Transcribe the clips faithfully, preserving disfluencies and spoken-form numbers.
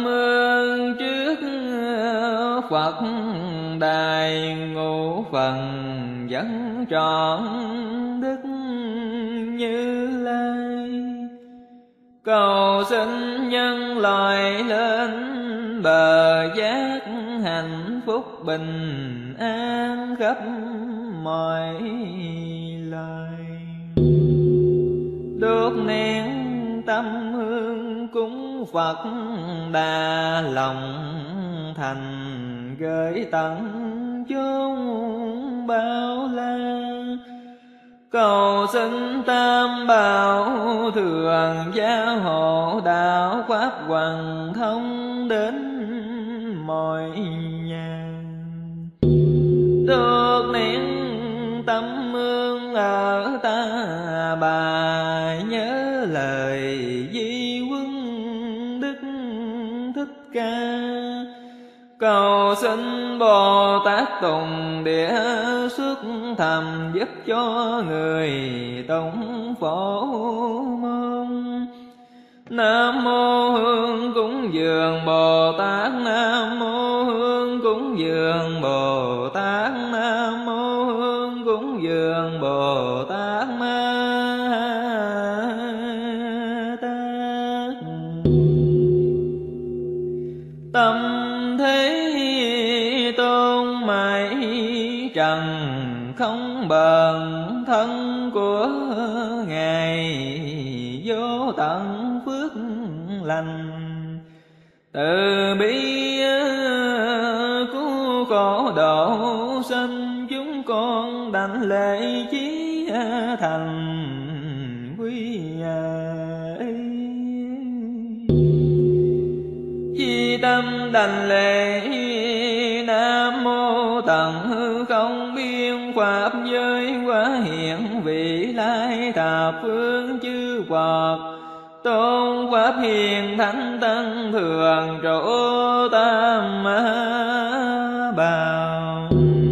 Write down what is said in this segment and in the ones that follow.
ương trước Phật đài, ngũ phần vẫn trọn đức Như Lai. Cầu xin nhân loại lên bờ giác, hạnh phúc bình an khắp mọi loài. Đốt nén tâm hương cúng Phật đà, lòng thành gửi tận chốn bao la. Cầu xin tam bảo thường gia hộ, đạo pháp hoàn thông đến mọi nhà. Đốt nén tâm hương ở ta bà, nhớ lời di huấn Đức Thích Ca. Cầu xin Bồ Tát Tùng Địa xuất thầm, giúp cho người tụng phổ môn. Nam mô Hương cúng dường Bồ Tát, Nam mô Hương cúng dường Bồ Tát, Nam mô Hương cúng dường Bồ Tát Ma Tát. Tâm thế tôn mãi trần, không bền thân của Ngài, vô tận phước lành. Từ bi cứu khổ độ sinh, chúng con đảnh lễ chí thành quy ấy. Chi tâm đảnh lễ Nam mô tận hư không biên pháp giới, quá hiện vị lai thập phương chư Phật. Tôn pháp hiền thánh tăng thường trụ tam bảo.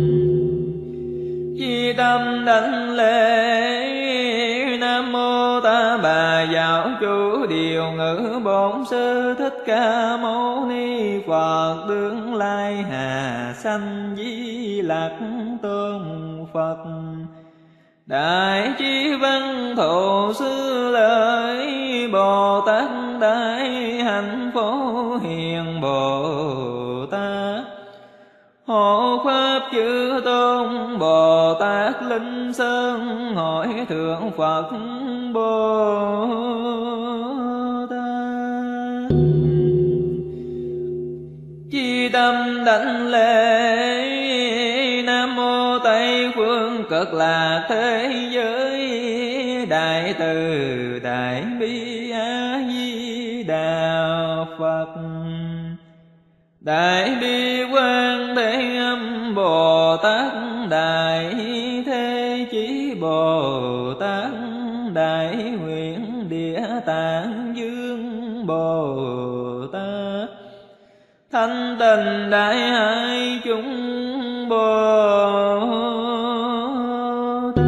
Chi tâm đảnh lễ Nam mô Ta Bà Giáo chủ điều ngữ bổn sư Thích Ca Mâu Ni Phật. Tương lai hà sanh Di Lặc Tôn Phật. Đại trí văn thụ sư lợi Bồ Tát, đại hạnh phổ hiền Bồ Tát. Hộ pháp chư tôn Bồ Tát Linh Sơn, hỏi thượng Phật Bồ Tát. Chi tâm đảnh lễ Nam mô Tây phương cực lạc thế giới, đại từ đại bi A Di Đà Phật. Đại bi Quan Thế Âm Bồ Tát, đại thế chí Bồ Tát, đại nguyện Địa Tạng Dương Bồ Tát, thanh tình đại hải chúng Bồ Tát.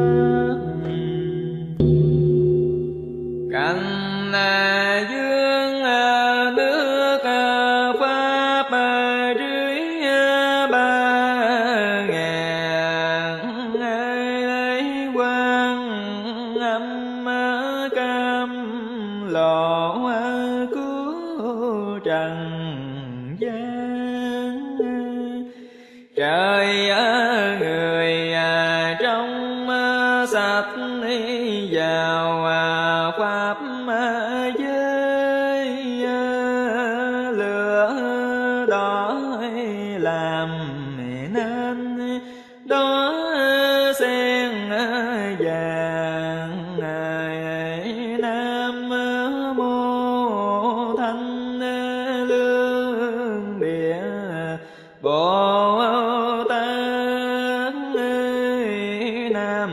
Cành dương nước pháp dưới ba ngàn quan âm cam lộ cứu trần gian. Trời người trong sạch vào pháp giới, lửa đỏ làm nên đó sen vàng. Nam mô Thanh Lương Địa Bồ Tát. Nam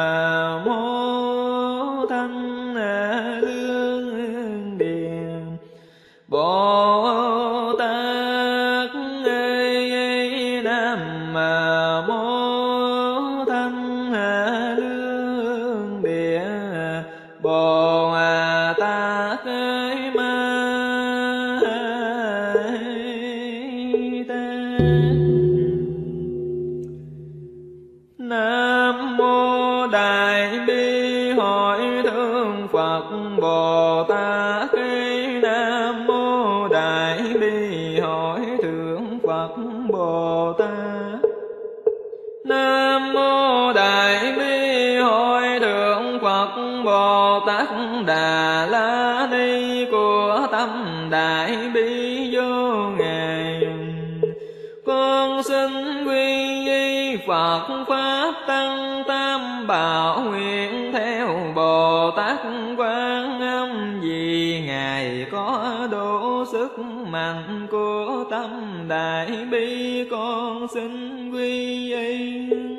mô Thanh Lương Địa Bồ Tát. Nam Nam mô Đại Bi Hội Thượng Phật Bồ Tát. Nam mô Đại Bi Hội Thượng Phật Bồ Tát. Nam mô Đại Bi Hội Thượng Phật Bồ Tát Đà La Ni của tâm Đại Bi vô ngài. Con xin quy y Phật Pháp Tăng Tam Bảo, nguyện theo Bồ Tát Quan Âm, vì ngài có đủ sức mạnh của tâm Đại Bi. Con xin quy y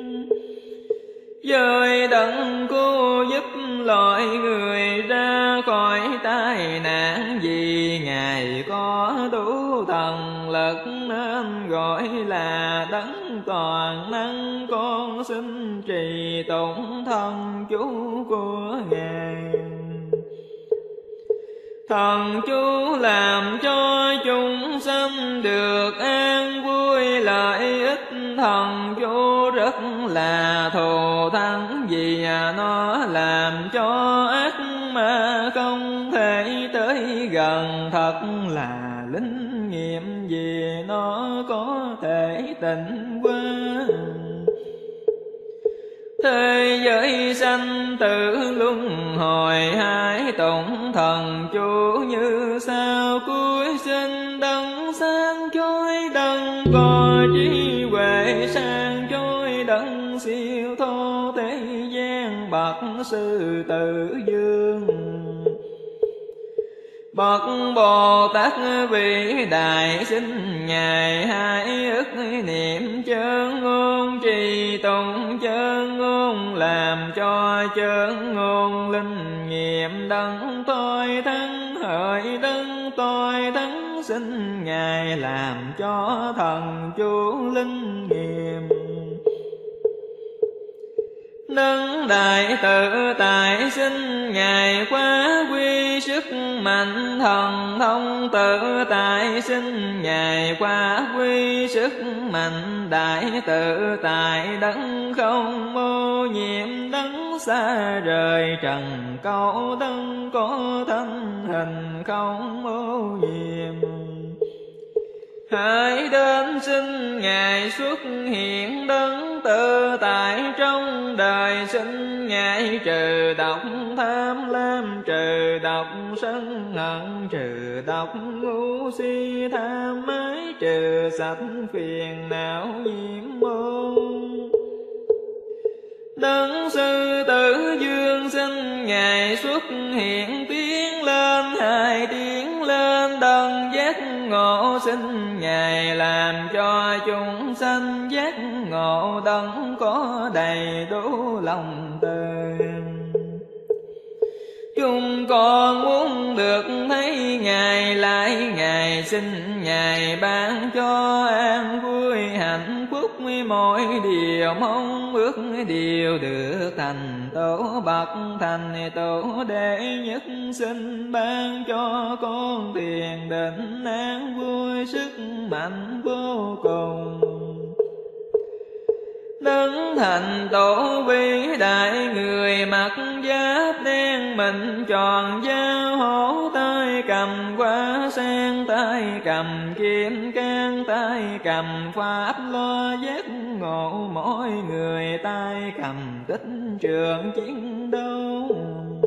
với đấng cứu giúp loài người ra khỏi tai nạn, vì ngài có đủ thần lực nên gọi là đấng toàn năng. Con xin trì tụng thần chú của ngài. Thần chú làm cho chúng sanh được an vui lợi ích. Thần chú rất là thù thắng, vì nó làm cho ác ma không thể tới gần. Thật là linh nghiệm, vì nó có thể tịnh hóa thế giới sanh tử luân hồi. Hãy tụng thần chú như sau: cuối sinh đấng sáng chói, đấng có trí huệ sáng chói, đấng siêu thô thế gian, bậc sư tử vương. Bậc Bồ Tát vĩ đại, xin ngài hãy ức niệm chân ngôn, trì tụng chân ngôn, làm cho chân ngôn linh nghiệm. Đấng tôi thắng hỡi đấng tôi thắng, xin ngài làm cho thần chú linh nghiệm. Đấng đại tự tại, xin ngài quá quy sức mạnh thần thông tự tại. Xin ngài quá quy sức mạnh đại tự tại. Đấng không ô nhiễm, đấng xa rời trần câu, đấng có thân hình không ô nhiễm. Hãy đến xin ngài xuất hiện đấng tự tại trong đời. Xin ngài trừ độc tham lam, trừ độc sân hận, trừ độc ngu si tham ái, trừ sạch phiền não nhiễm môn. Đấng sư tử vương, xin ngài xuất hiện tiến lên, hai tiến lên đấng giác ngộ. Xin ngài làm cho chúng sanh giác ngộ, đấng có đầy đủ lòng từ. Chúng con muốn được thấy ngài lại ngài, xin ngài ban cho an vui hạnh phúc. Mỗi điều mong ước đều được thành tổ, bậc thành tổ đệ nhất. Xin ban cho con thiền định an vui, sức mạnh vô cùng. Đấng thành tổ vĩ đại, người mặc giáp đen mịn tròn dao hổ, tay cầm hoa sen, tay cầm kim cang, tay cầm pháp lo giác ngộ. Mỗi người tay cầm tích trường chiến đấu,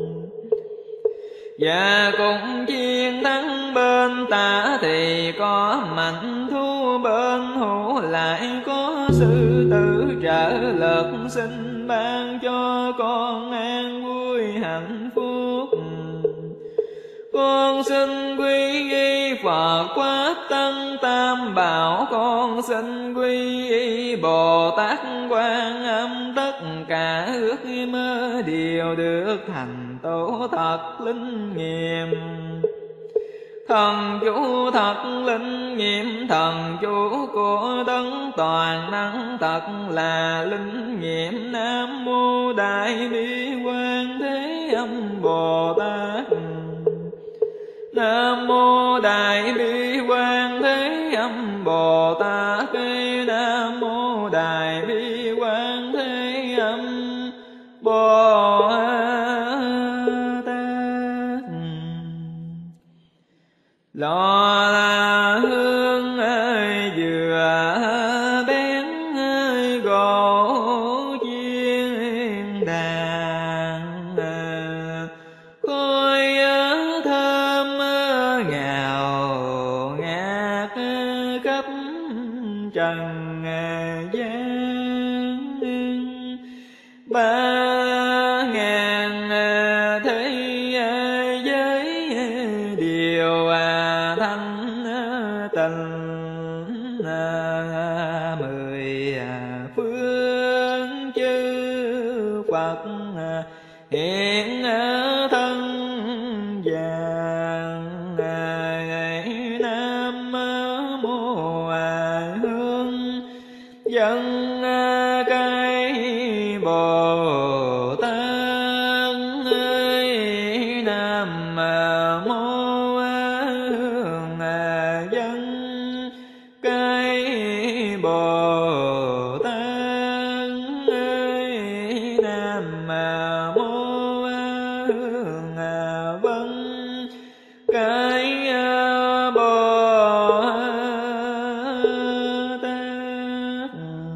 và cũng chiến thắng bên tả thì có mạnh thú, bên hữu lại có sư tử trợ lực. Xin ban cho con an vui hạnh phúc. Con xin quy y Phật Pháp Tăng Tam Bảo, con xin quy y Bồ Tát Quan Âm. Tất cả ước mơ đều được thành tổ thật linh nghiệm. Thần chú thật linh nghiệm, thần chú của đấng toàn năng thật là linh nghiệm. Nam mô Đại Bi Quan Thế Âm Bồ Tát. Nam mô Đại Bi Quan Thế Âm Bồ Tát. khắp trần gian. Ba ngàn thế giới điều thanh tịnh, mười phương chư Phật hiện thân vàng. Nam mô Hương dân cái Bồ Tát. Nam mô Hương dân cái Bồ Tát. Nam mô Hương vân cái Bồ Tát.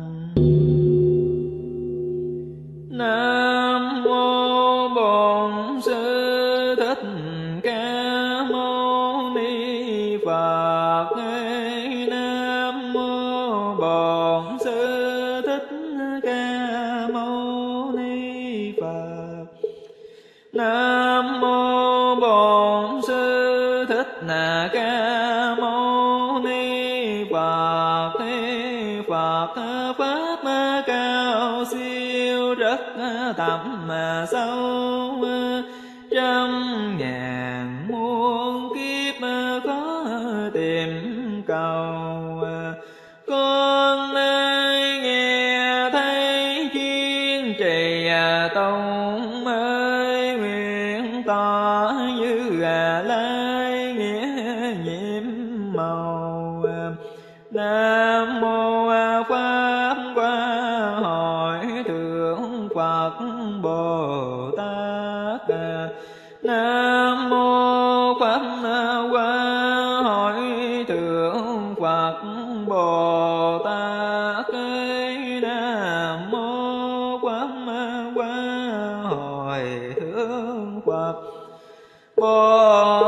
Nam mô Bổn Sư Thích Ca Mâu Ni Phật. Nam mô Bổn Sư Thích Ca Mâu Ni Phật. Nam mô Bổn Sư Thích Ca Mâu Ni Phật. Phật pháp cao siêu rất thẳm sâu, trăm ngàn muôn kiếp khó tìm cầu. Con ai nghe thấy chuyên trì tông ơi, nguyện tỏ như lai nghĩa nhiệm màu. Nam mô Pháp Hoa Hội Thượng Phật Bồ Tát. Nam mô Pháp Hoa Hội Thượng Phật Bồ Tát. Nam mô Pháp Hoa Hội Thượng Phật Bồ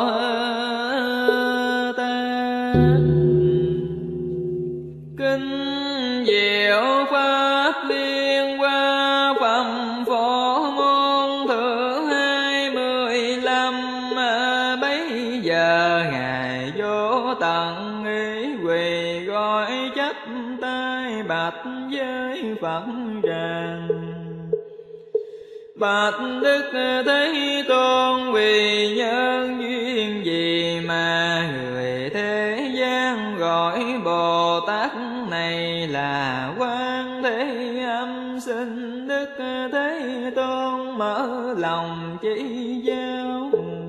Tát. Kinh diệu pháp liên hoa phẩm phổ môn thứ hai mươi lăm. Bấy giờ ngài vô tận ý quỳ gọi chắp tay bạch với Phật rằng: Bạch Đức Thế Tôn, vì nhân duyên gì mà người thế gian gọi Bồ Tát này là Quan Thế Âm? Xin Đức Thế Tôn mở lòng chỉ giáo.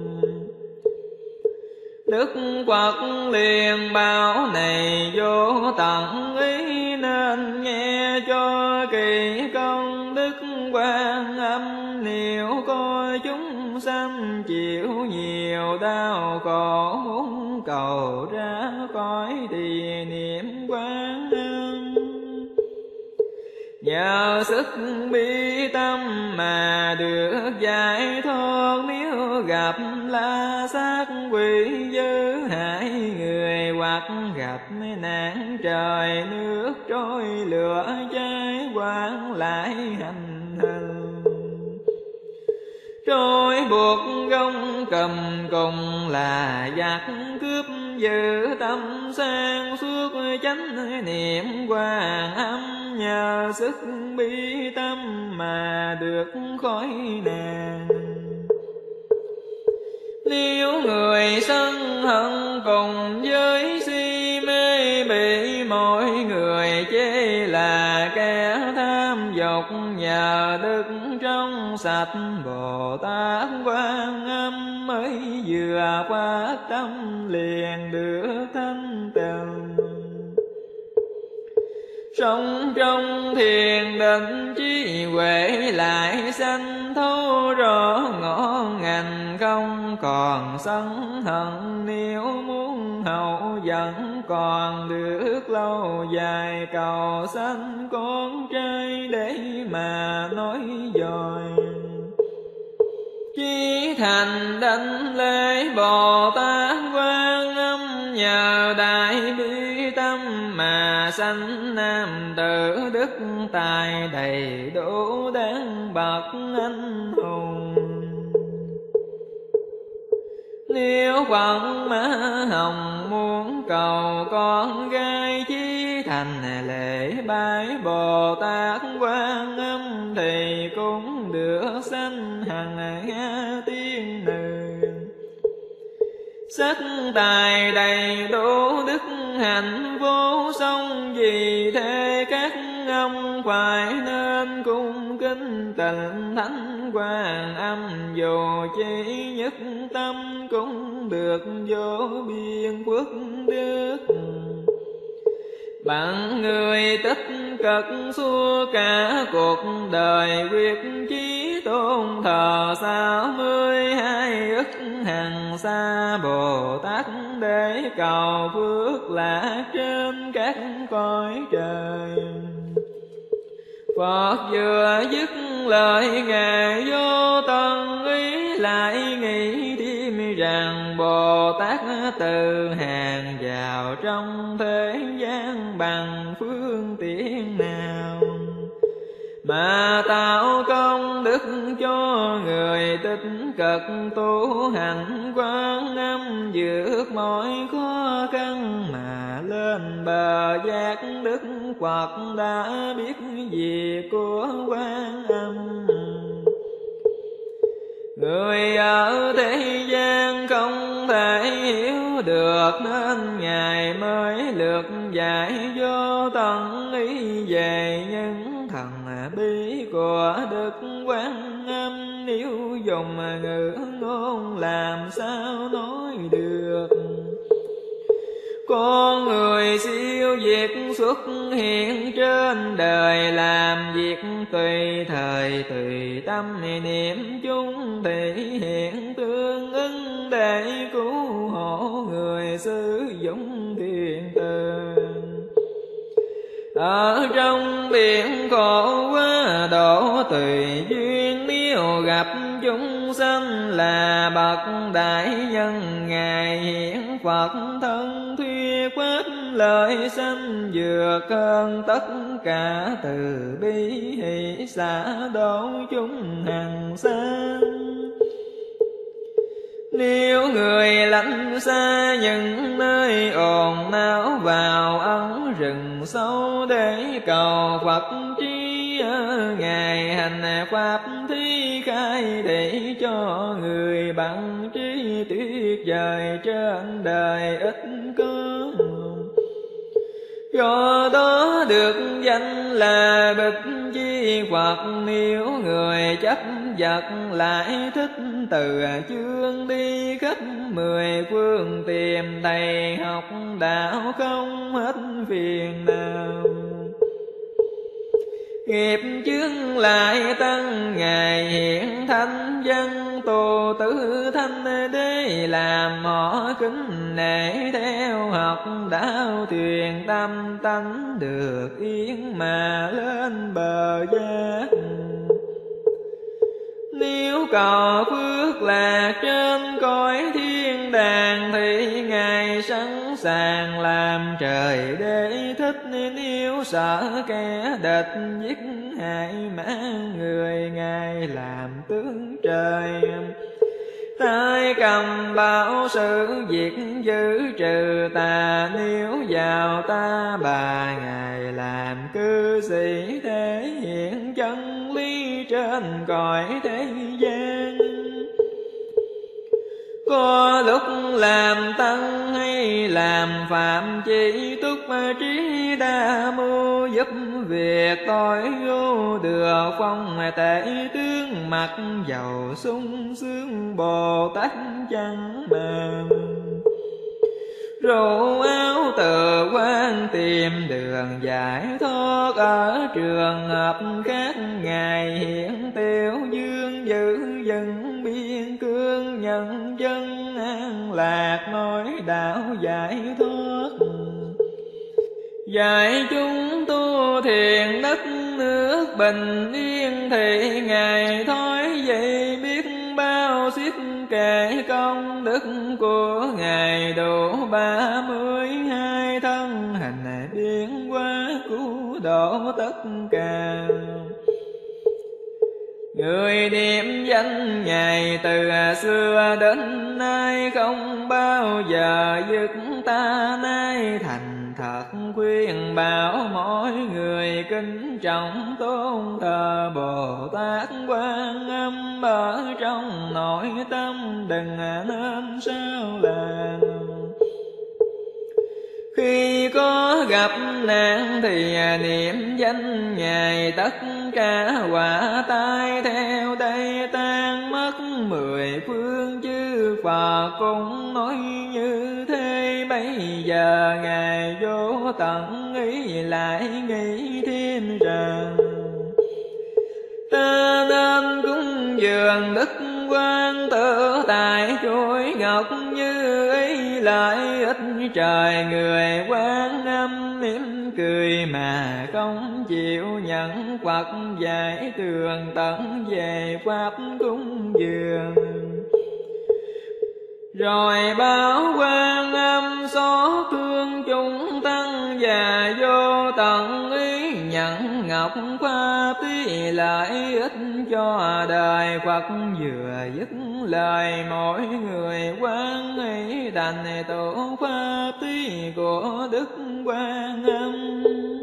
Đức Phật liền bảo: Này vô tận ý, nên nghe cho kỳ công đức Quan Âm. Nếu coi chúng sanh chịu nhiều đau khổ, muốn cầu ra khỏi thì niệm Quan Âm. Nhờ sức bi tâm mà được giải thoát, nếu gặp la sát quỷ dữ hại người, hoặc gặp nạn trời nước trôi lửa cháy, quản lại hành hình. Trôi buộc gông cầm cùng là giặc cướp, giữ tâm sang suốt chánh niệm Quan Âm. Nhờ sức bi tâm mà được khỏi nạn. Nếu người sân hận cùng với si mê, bị mọi người chê là kẻ tham dục, nhờ đức trong sạch Bồ Tát Quan Âm mới vừa phát tâm liền được thanh tịnh. Sống trong thiền định trí huệ lại sanh thấu rõ ngõ ngành, không còn sân hận. Nếu muốn hậu vẫn còn được lâu dài, cầu sanh con trai để mà nói dòi. Chí thành đảnh lễ Bồ Tát Quan Âm, nhờ đại đại bi tâm mà sanh nam tử đức tài đầy đủ đáng bậc anh hùng. Nếu quận Mã Hồng muốn cầu con gái chí thành lễ bái Bồ Tát Quan Âm thì cũng được sanh hằng Nga tiên nữ. Sắc tài đầy đủ đức hạnh vô song, vì thế các ông phải nên cung kính tịnh thánh Quan Âm, dù chỉ nhất tâm cũng được vô biên phước đức. Bạn người tích cực suốt cả cuộc đời, quyết chí tôn thờ sáu mươi hai ức hằng sa Bồ Tát, để cầu phước lạc trên các cõi trời. Phật vừa dứt lời Ngài vô tận ý, lại nghĩ thêm rằng Bồ Tát từ hàng vào trong thế gian bằng phương tiện nào mà tạo công đức cho người tích cực tu hành Quan Âm, vượt mọi khó khăn mà lên bờ giác đức Phật đã biết việc của Quan Âm. Người ở thế gian không thể hiểu được, nên Ngài mới lược giải vô tận ý về những thần bí của Đức Quan Âm. Nếu dùng ngữ ngôn làm sao nói được. Con người siêu việt xuất hiện trên đời, làm việc tùy thời tùy tâm niệm chung, thể hiện tương ứng để cứu hộ người sử dụng thiện từ. Ở trong biển khổ quá độ tùy duyên, nếu gặp chúng sanh là bậc đại nhân, Ngài hiện Phật thân thuyết pháp lời sanh, vượt hơn tất cả từ bi hỷ xả độ chúng hằng sanh. Nếu người lánh xa những nơi ồn náo, vào ẩn rừng sâu để cầu Phật trí, Ngài hành pháp thi khai để cho người bằng trí tuyệt vời trên đời ít có. Do đó được danh là Bích Chi Phật. Nếu người chấp vật lại thích từ chương đi khắp mười phương, tìm thầy học đạo không hết phiền nào. Nghiệp chướng lại tăng, Ngài hiện thanh văn tu tứ thanh, để làm họ kính nể theo học đạo, thuyền tâm tánh được yên mà lên bờ giác. Nếu cầu phước lạc trên cõi thiên đàng, thì Ngài sẵn sàng làm trời để thích. Nếu sợ kẻ địch giết hại mang người, Ngài làm tướng trời. Tay cầm bảo sự việc giữ trừ tà, nếu vào ta bà Ngài làm cư sĩ, thể hiện chân lý trên cõi thế gian. Có lúc làm tăng hay làm phạm, chỉ túc trí đa mưu, giúp việc tội vô được phong tệ tướng, mặc dầu sung sướng Bồ Tát chẳng màng. Rủ áo từ quan tìm đường giải thoát, ở trường hợp khác Ngài hiện tiêu dương, giữ dân biên cương nhân dân an lạc, nói đạo giải thoát. Dạy chúng tu thiền đất nước bình yên, thì Ngài thói dậy biết bao xiết kể công đức của Ngài đủ ba mươi hai độ tất cả. Người niệm danh Ngài từ xưa đến nay, không bao giờ dứt ta nay. Thành thật khuyên bảo mỗi người kính trọng tôn thờ Bồ Tát Quan Âm ở trong nội tâm, đừng nên sao làng. Khi có gặp nạn thì niệm danh Ngài, tất cả quả tai theo đây tan mất. Mười phương chư Phật cũng nói như thế, bây giờ Ngài vô tận ý lại nghĩ thiên rằng. Ta nên cúng dường Đức Quan Tự tại chuỗi ngọc, như ý lại ít trời. Người Quan Âm mỉm cười mà không chịu nhận Phật dạy tường tận về pháp cúng dường. Rồi báo Quan Âm xót thương chúng tăng, và vô tận ý nhận ngọc pháp tí lại ích cho đời. Phật vừa dứt lời, mỗi người quan ấy đành tổ pháp tí của Đức Quan Âm.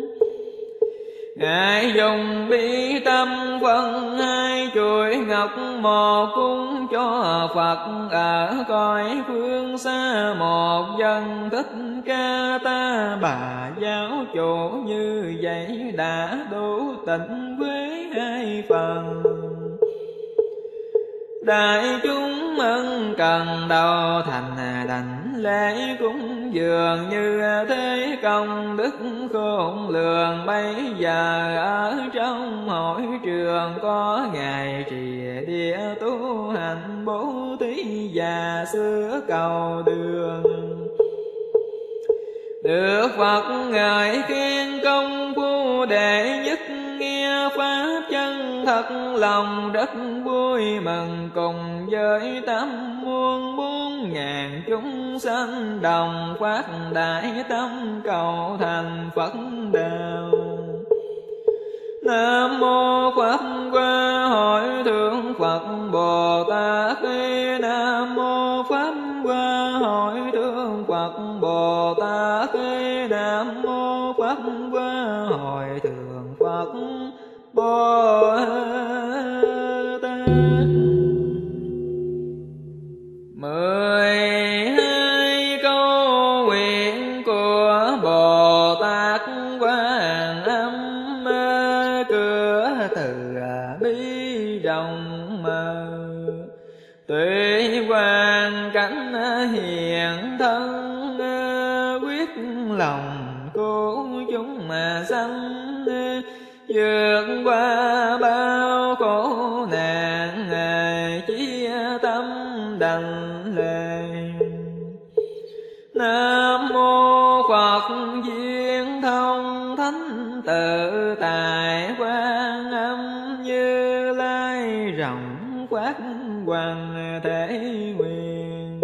Ngài dùng bi tâm phân hai chuỗi ngọc, một cúng cho Phật ở cõi phương xa, một dân Thích Ca Ta Bà giáo chủ. Như vậy đã đủ tịnh với hai phần. Đại chúng ân cần đầu thành đảnh lễ cúng dường, như thế công đức khôn lường. Bây giờ ở trong hội trường có Ngài trì địa tu hành bố thí và sửa cầu đường. Được Phật ngợi khen công phu đệ nhất, nghe pháp chân thật lòng rất vui mừng. Cùng với tám muôn bốn ngàn chúng sanh đồng phát đại tâm cầu thành Phật đạo. Nam mô Pháp Hoa Hội Thượng Phật Bồ Tát. Nam mô Pháp Hoa Hội Thượng Phật Bồ Tát. Nam mô Pháp Hoa Hội Thượng Phật Bồ Tát. Mười hai câu nguyện của Bồ Tát Quan Âm, cửa từ bi rộng mở. Tuệ hoàn cảnh hiện thân, quyết lòng cố chúng mà sanh. Vượt qua bao khổ nạn, chia tâm đành lệ. Nam mô Phật Duyên Thông Thánh Tự Tại Quan Âm, Như Lai rộng quát hoàng thể nguyện.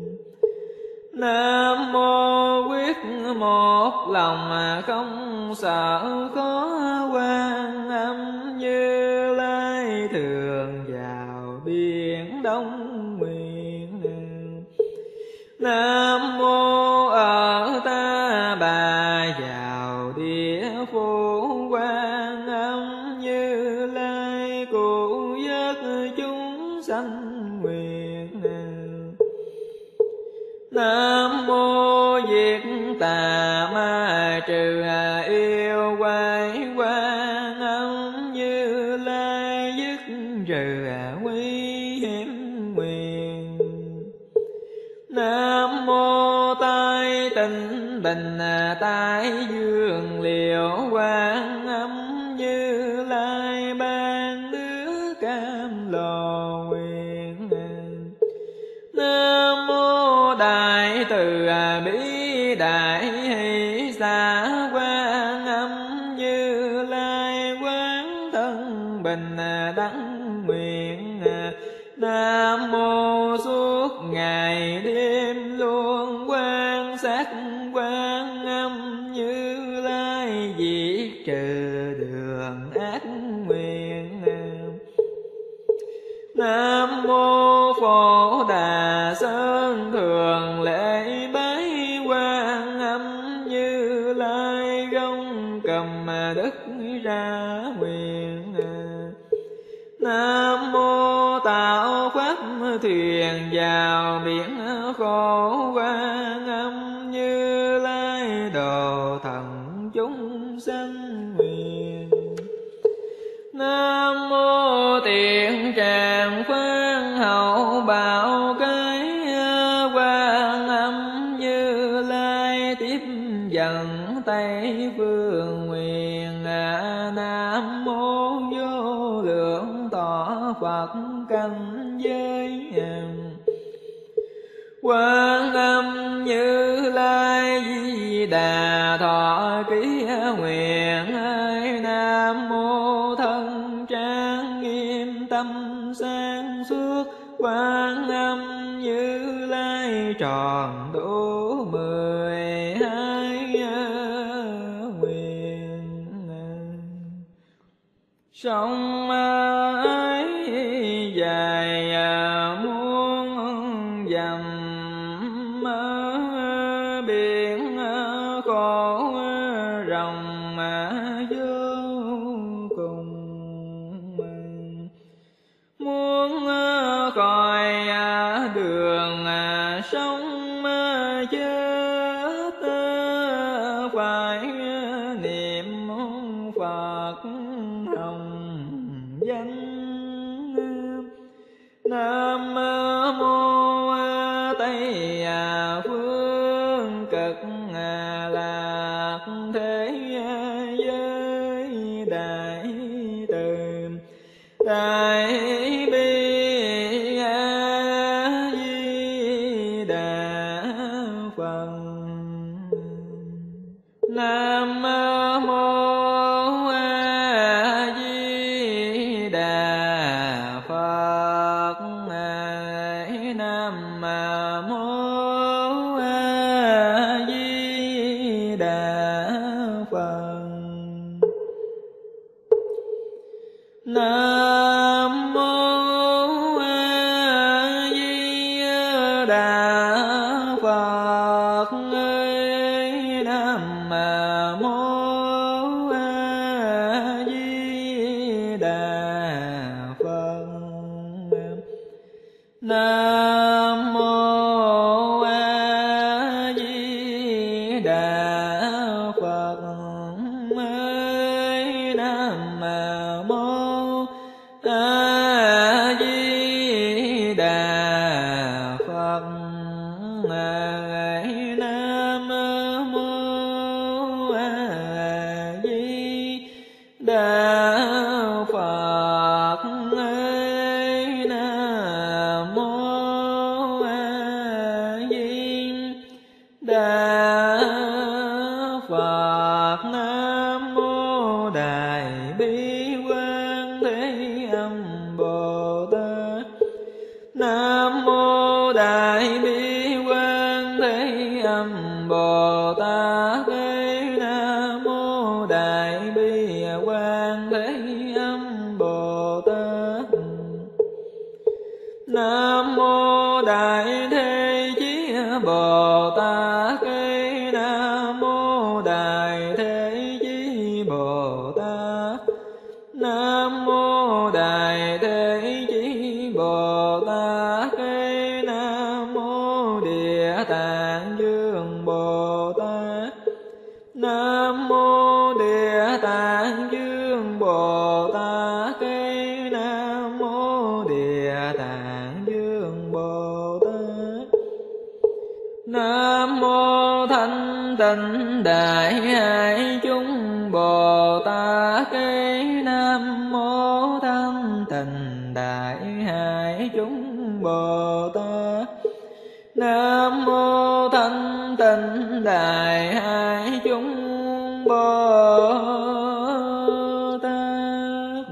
Nam mô quyết một lòng không sợ khó, Quan Âm Như Lai thường vào biển Đông nguyện. Nam mô ở Ta Bà vào địa phủ, Quan Âm Như Lai cứu vớt chúng sanh nguyện. Nam mô diệt tà ma trừ yêu quái, Quan Âm Như Lai dứt trừ nguy hiểm nguyện. Nam mô tai tịnh bình tai dương liễu, Quan Âm Như Lai ban đứa cam lồ nguyện. Nam mô đại từ bi đại hỷ xả, Quan Âm Như Lai quán thân bình đẳng nguyện. Nam mô suốt ngày đêm luôn quan sát, Quan Âm Như Lai diệt trừ Lai gông cầm đức ra nguyện. Nam mô tạo pháp thuyền vào biển khổ, Quan Âm Như Lai độ thần chúng sanh nguyện. Nam mô Tiện Tràng Phan Hậu Bảo Cái, Quan Âm Như Lai tiếp dẫn Tây Phương nguyện. Nam mô Vô Lượng Thọ Phật cảnh giới, Quan Âm Như Lai Di Đà thọ ký nguyện. Nam mô Thân Trang Nghiêm Tâm Sáng Suốt, Quan Âm Như Lai tròn đủ mười hai nguyện. Sông ấy dài muôn dặm, biển khổ rộng vô cùng. Muốn khỏi đường sống chết, phải niệm Phật hồng danh. Nam mô Tây Phương Cực Lạc Thế Giới Đại Từ Đại Bi A Di Đà Phật. Nam mô A Di Đà Phật. Nam mô A Di Đà Phật. Nam mô A Di Đà Phật. Nam mô A Di Đà Phật. Nam mô A Di Đà Phật. Nam mô A Di Đà Phật. Nam mô A Di Đà Phật. Nam mô A Di Đà Phật. Nam mô Đại Bi Quan Thế Âm Bồ Tát. Nam mô Đại Bi Quan Thế Âm Bồ Tát. Nam mô Đại Bi Quan Thế Âm Bồ Tát. Nam mô Đại Thế Chí Bồ Tát. Nam mô Đại Thế Chí Bồ Tát. Nam mô Đại Thế Chí Bồ Tát. Nam mô Địa Tạng Dương Bồ Tát. Nam mô Địa Tạng Dương Bồ Tát. Nam mô Địa Tạng Dương Bồ Tát. Nam mô Thanh Tịnh Đại Hải Chúng Bồ Tát. Nam mô Thanh Tịnh Đại Hải Chúng Bồ Tát. Nam mô Thanh Tịnh Đại Hải Chúng Bồ Tát.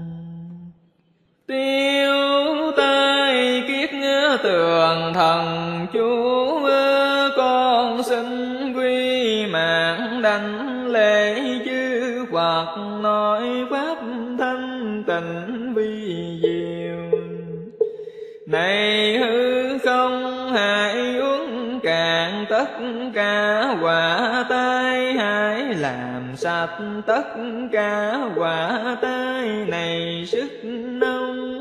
Tiêu tai kiết tường thần chú, con xin quy mạng đảnh lễ chư Phật, nói pháp thanh tịnh vi diệu. Này hư không hại uống cạn tất cả quả tai hại làm sạch tất cả quả tai này sức nông.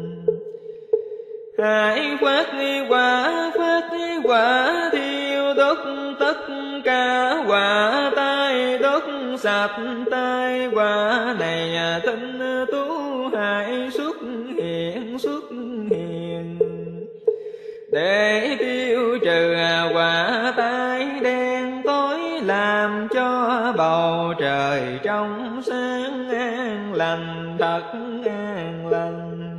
Hãy phát quả, phát quả thiêu đốt tất cả quả tai, đốt sạch tai quả này tinh tú hãy xuất hiện, xuất hiện để tiêu trừ quả tai đen tối, làm cho bầu trời trong sáng an lành, thật an lành.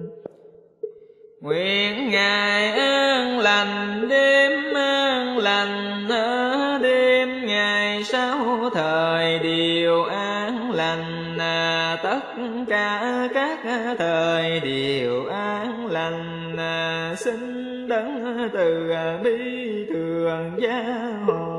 Nguyện ngày an lành, đêm an lành, đêm ngày sáu thời đều an lành, tất cả các thời đều an lành. Xin đấng từ bi thường gia hộ.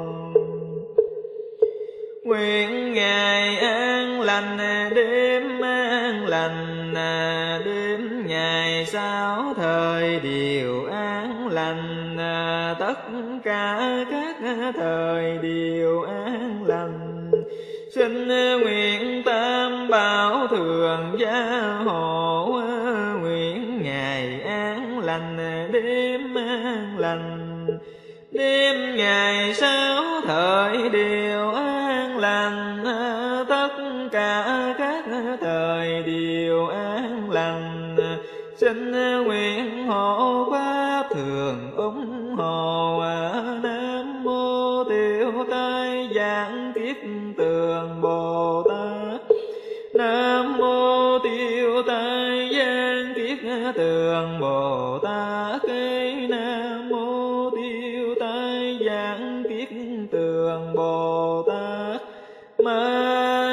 Nguyện ngày an lành, đêm an lành, đêm ngày sáu thời đều an lành, tất cả các thời đều an lành. Xin nguyện tam bảo thường gia hộ. Nguyện ngày an lành, đêm an lành, đêm ngày sáu thời đều an lành, tất cả các thời đều an lành. Xin nguyện hộ pháp thường ủng hộ. Nam mô Tiêu Tai Giảng Kiết Tường Bồ Tát. Nam mô Tiêu Tai Giảng Kiết Tường Bồ Tát. Nam mô Tiêu Tai Giảng Kiết Tường Bồ Tát. Ma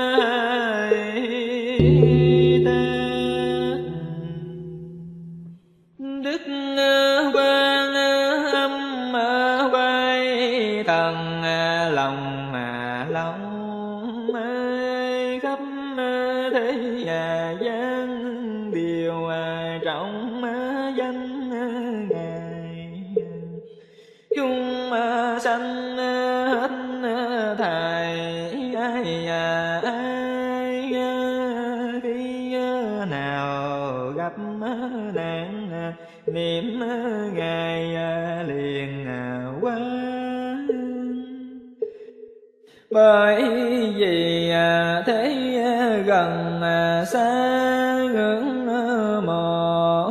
Đức Quan Âm Quay Thần lòng lòng khắp thế gian điều trọng danh Ngài. Chúng sanh hết thảy ai ai khi nào gặp nạn niệm Ngài liền qua. Bởi vì thế gần xa ngưỡng mộ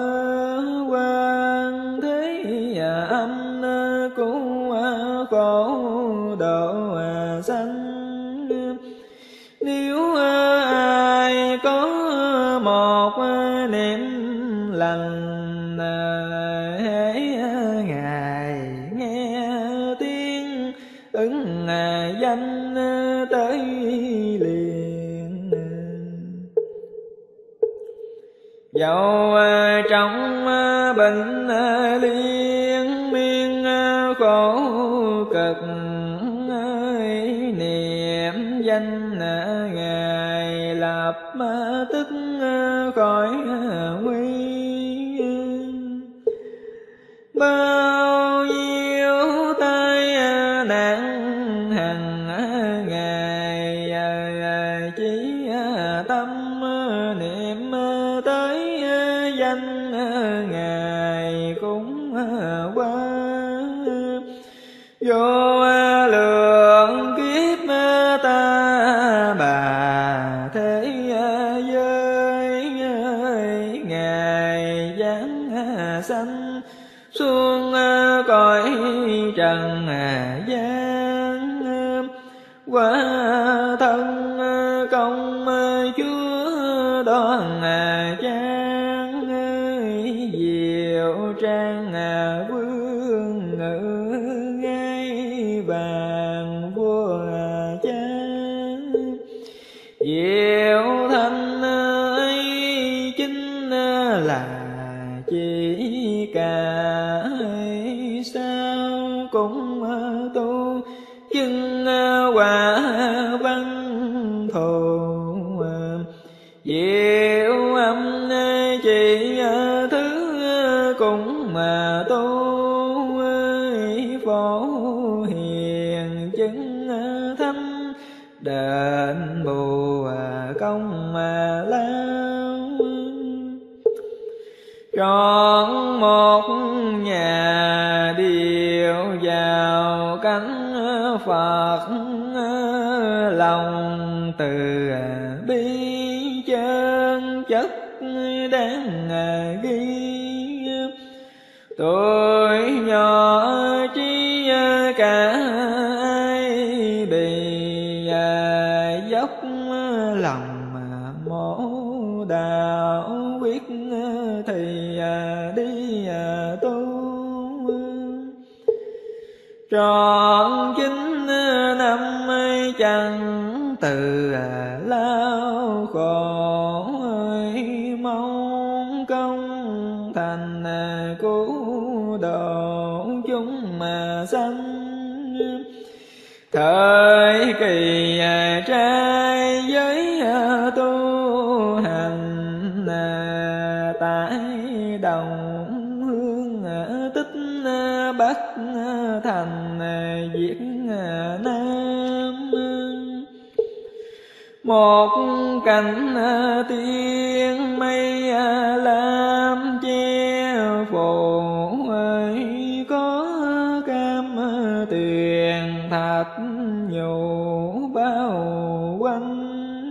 quan thế âm cứu khổ độ sanh. Nếu ai có một niệm lành, hễ Ngài nghe tiếng ứng danh tới liền. Dẫu trong bệnh liên miên khổ cực, niệm danh Ngài lập tức khỏi nguy. Bao nhiêu tai nạn hằng ngày chỉ tâm niệm tới danh Ngài cũng qua. Vô lượng kiếp ta bà thế giới, Ngài giáng sanh xuống cõi trần gian. Quả thân công Chúa đoan trang, diệu trang vương ngự ngai vàng vua cha. Diệu thanh ấy chính là chỉ cả sao cũng tu chứng quả văn thù. Diệu âm chỉ thứ cũng mà tu, phổ hiền chứng thâm đền bù công lao. Trọn một nhà điệu vào cánh Phật, lòng từ bi chân chất đáng ghi. Tuổi nhỏ trí cả ai bị dốc lòng mổ đạo quyết thì đi tu. Trọn chín năm chẳng từ lao khổ, mong công thành cứu độ chúng mà sanh. Thời kỳ trai giới tu hành, tại đồng hương tích Bắc thành Việt Nam. Một cảnh tiên mây lam che phủ, có cam tuyền thạch nhũ bao quanh.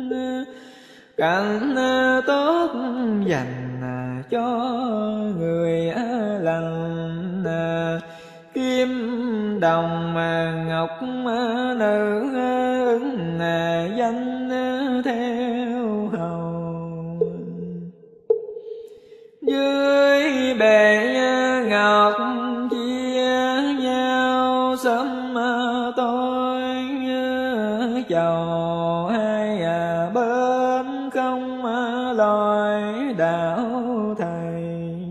Cảnh tốt dành cho người lành, kim đồng ngọc nữ ứng danh theo hầu. Dưới bể ngọc chia nhau sớm tối, chầu hai bên không lối đạo thầy.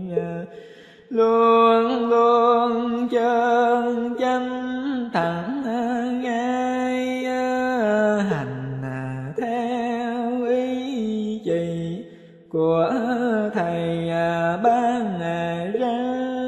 Luôn luôn chân chánh thẳng ngay, hành theo ý chỉ của thầy ban ra.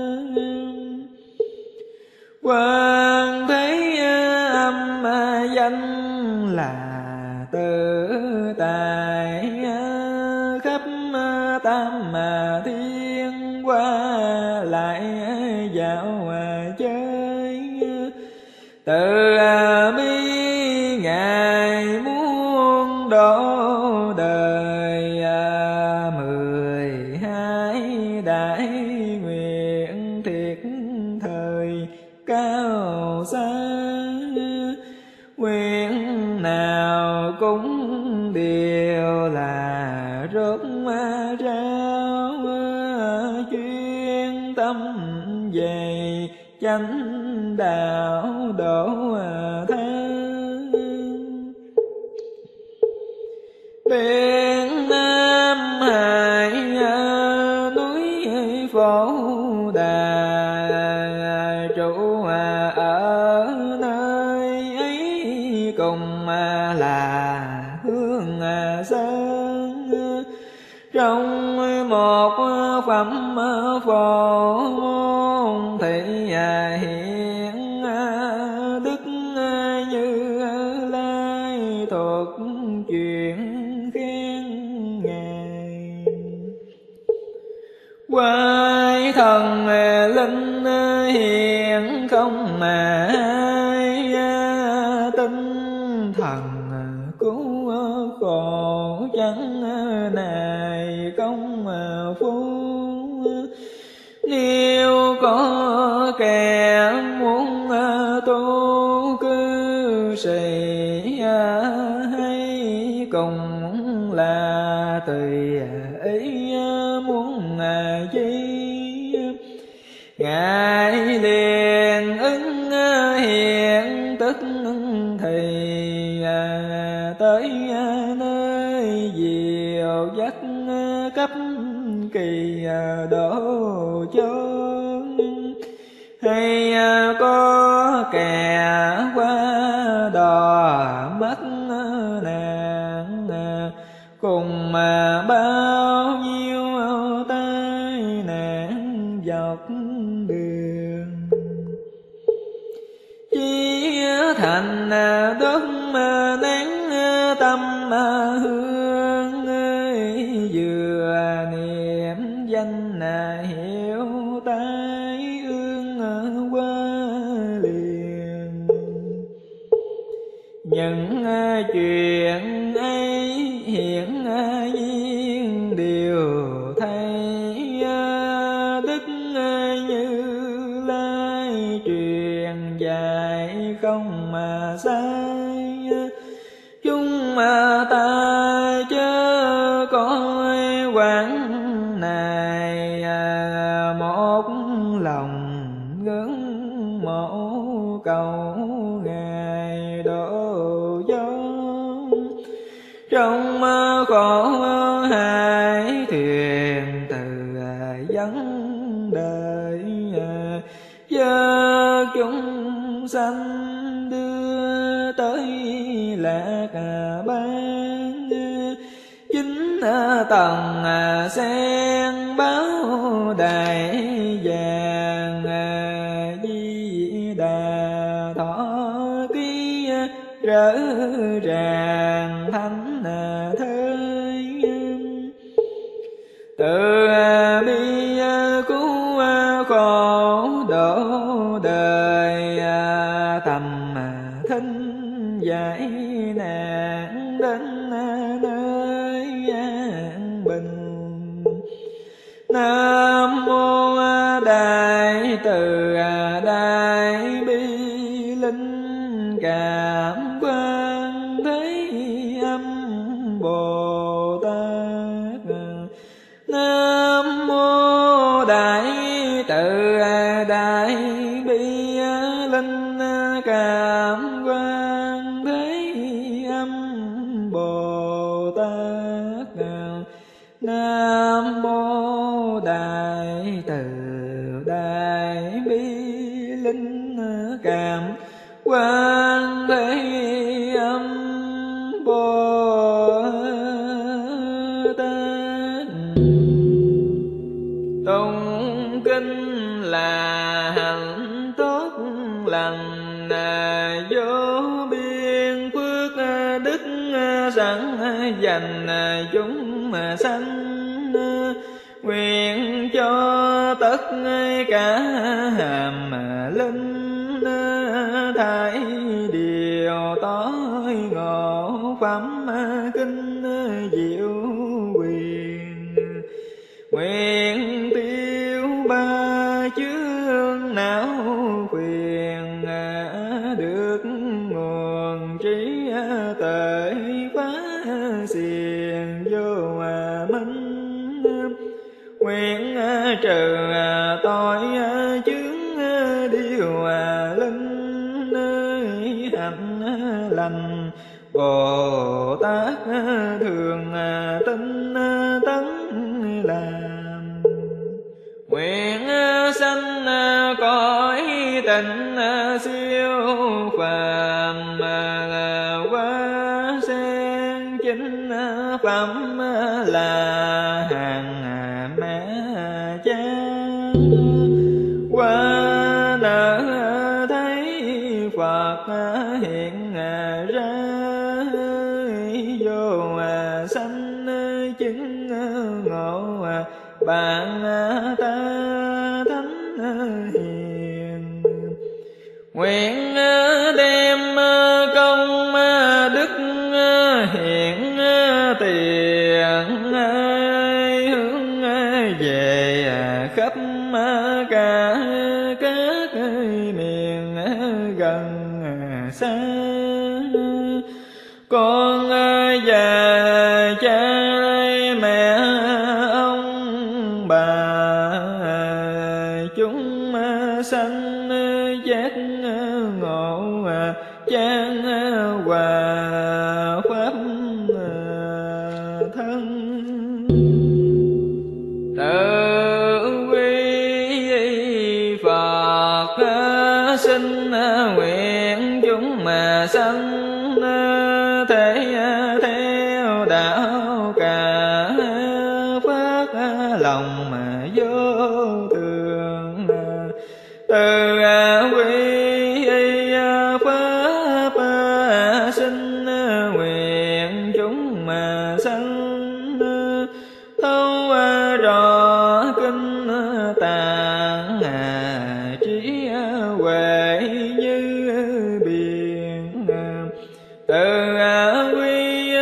Quan thế âm danh là tự tại, khắp tam thiên qua lại dạo chơi. Từ bi ngài muốn độ đời, mười hai đại nguyện thiệt thời cao xa. Nguyện nào cũng đều là rốt ráo, chuyên tâm về chánh đạo độ tha. Biển Nam Hải núi Phổ Đà, trụ ở nơi ấy cùng là hương sơn. Trong một phẩm phổ môn thị hiện đức Như Lai thuộc chuyện khen ngài. Quái thần linh hiện không mà ai, tinh thần cứu khổ chẳng này công phu. Nếu có kẻ muốn tu cư sĩ, hay cùng là tùy ý muốn chi. Ngài liền ứng hiện tức thì tới nơi diệu dắt cấp kỳ độ chốn. Hay có kẻ qua đò mất nạn, cùng mà bao nhiêu tai nạn dọc đường. Chí thành đất nắng tâm hương, vừa niệm danh hiệu tai ương qua liền. Những chuyện ấy hiện nhiên đều thấy, Đức Như Lai truyền dạy không mà sai. Chúng ta chớ coi quán này, một lòng ngưỡng mộ cầu Ngài độ vong. Trong khổ hải thuyền từ vấn đời, chớ chúng sanh đưa tới lạc ban. Chính tầng sen báo đại vàng, Di Đà thọ ký rỡ ràng thánh thơi. Từ bi cứu khổ độ đời, tầm thinh giải nạn đến nơi an bình. Nam mô Đại Từ Đại Bi Linh Cảm Quan Thế Âm Bồ Tát. Nam mô Đại Từ Đại Bi Linh Cảm Quan Thế Âm Bồ Tát. Nam mô Đại Từ Đại Bi Linh Cảm Quan Thế Âm Bồ Tát. Tụng kinh là hạnh tốt lành, vô biên phước đức sẵn dành chúng sanh. Nguyện cho tất cả hàm linh thải điều tối ngộ phẩm kinh diệu quyền. Nguyện tiêu ba chướng não phiền, được nguồn trí tuệ phá xiềng vô minh. Nguyện trừ tội chướng điều linh hạnh lành. Bồ Tát thường tinh tấn làm. Nguyện sanh cõi tịnh siêu phàm, qua sen chính phẩm là hàng mẹ cha. Qua nở thấy Phật hiện ra, vô sanh chứng ngộ bạn ta thánh hiền. Nguyện đem công đức hiện tiền, hướng về khắp cả các miền gần xa. Con già cha mẹ ông bà, chúng sanh giác ngộ chan hòa pháp thân. Tự quy Phật sinh nguyện chúng mà sanh, thể theo đạo cả phát lòng mà vô thường. Từ quy pháp sinh nguyện từ quy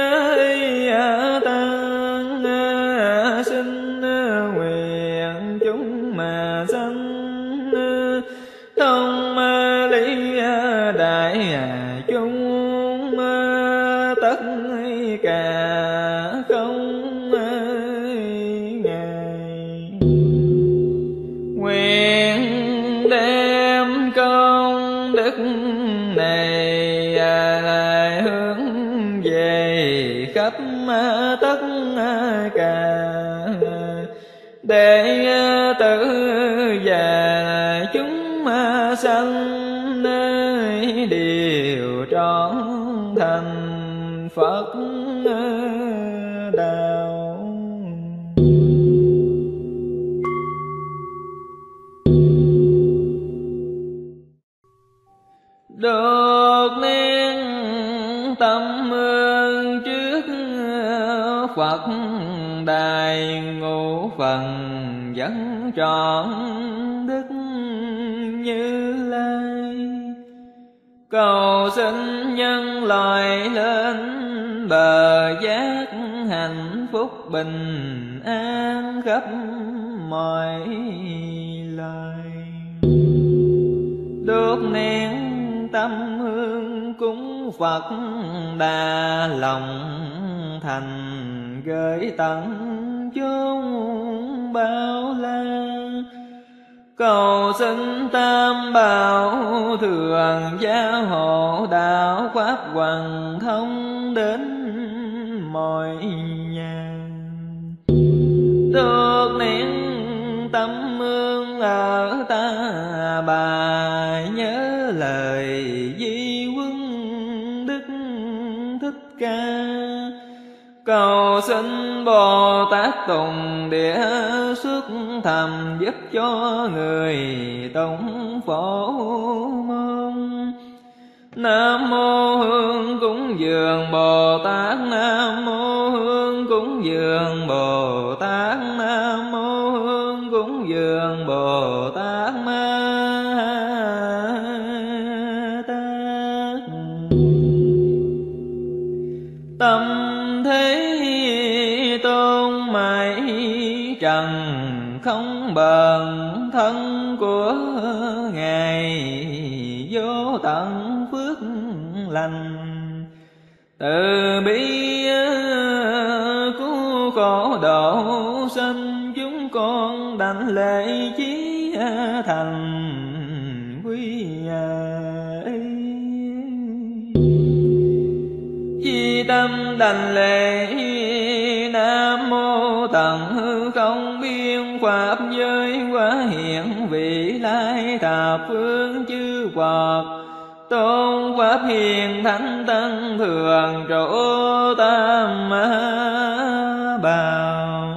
tăng sinh nguyện chúng mà sanh thông lý đại chúng tất cả không ngại. Nguyện đem công đức này lại hướng về khắp tất cả đệ tử và chúng sanh đều trọn thành Phật đạo. Được nên tâm ơn trước Phật đài ngũ phần vẫn trọn đức Như Lai. Cầu xin nhân loại lên bờ giác hạnh phúc bình an khắp mọi loài. Đốt nén tâm hương cúng Phật đà lòng thành gửi tận chốn bao la. Cầu xin tam bảo thường gia hộ đạo pháp hoàn thông đến mọi nhà. Được nén tâm hương ở ta bà nhớ lời di huấn Đức Thích Ca. Cầu xin Bồ Tát Tùng Địa xuất thầm giúp cho người tụng phổ môn. Nam mô Hương cúng dường Bồ Tát, Nam mô Hương cúng dường Bồ Tát, Nam mô Hương cúng dường Bồ Tát Ma Tát. Tâm thế tôn mãi trần không bền thân của Ngài vô tận phước lành. Từ bi cứu khổ độ sanh chúng con đảnh lễ chí thành quy ấy. Chi tâm đảnh lễ Nam mô tận hư không biên pháp giới quá hiện vị lai thập phương chư Phật. Tôn pháp hiền thánh tăng thường trụ tam bảo.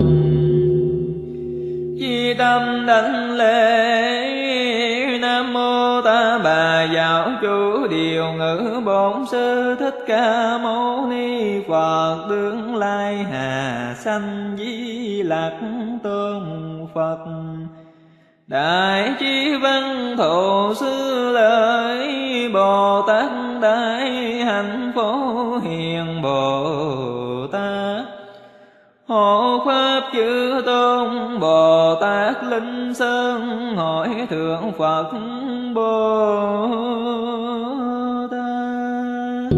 Chi tâm đảnh lễ Nam mô Ta Bà Giáo Chủ Điều Ngữ Bổn Sư Thích Ca Mâu Ni Phật. Tương lai hà sanh Di Lặc Tôn Phật. Đại trí văn thụ sư lợi Bồ Tát đại hạnh phổ hiền Bồ Tát. Hộ pháp chư tôn Bồ Tát Linh Sơn hỏi thượng Phật Bồ Tát.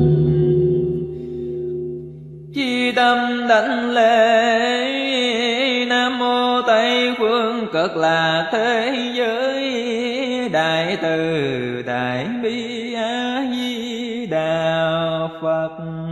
Chi tâm đảnh lễ Nam mô Tây phương cực lạc thế giới đại từ đại bi A Di Đà Phật.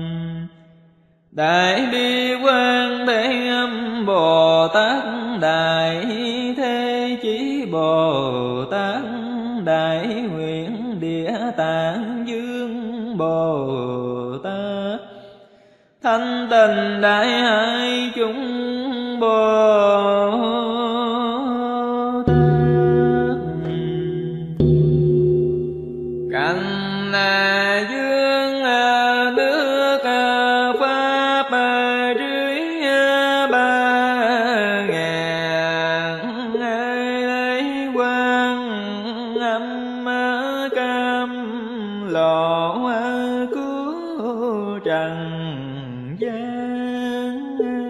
Đại bi Quan Thế Âm Bồ Tát, Đại Thế Chí Bồ Tát, Đại Nguyện Địa Tạng Dương Bồ Tát, Thanh Tịnh Đại Hải chúng Bồ Tát. Cảnh dương nước pháp dưới ba ngàn quan âm cam lộ cứu trần gian.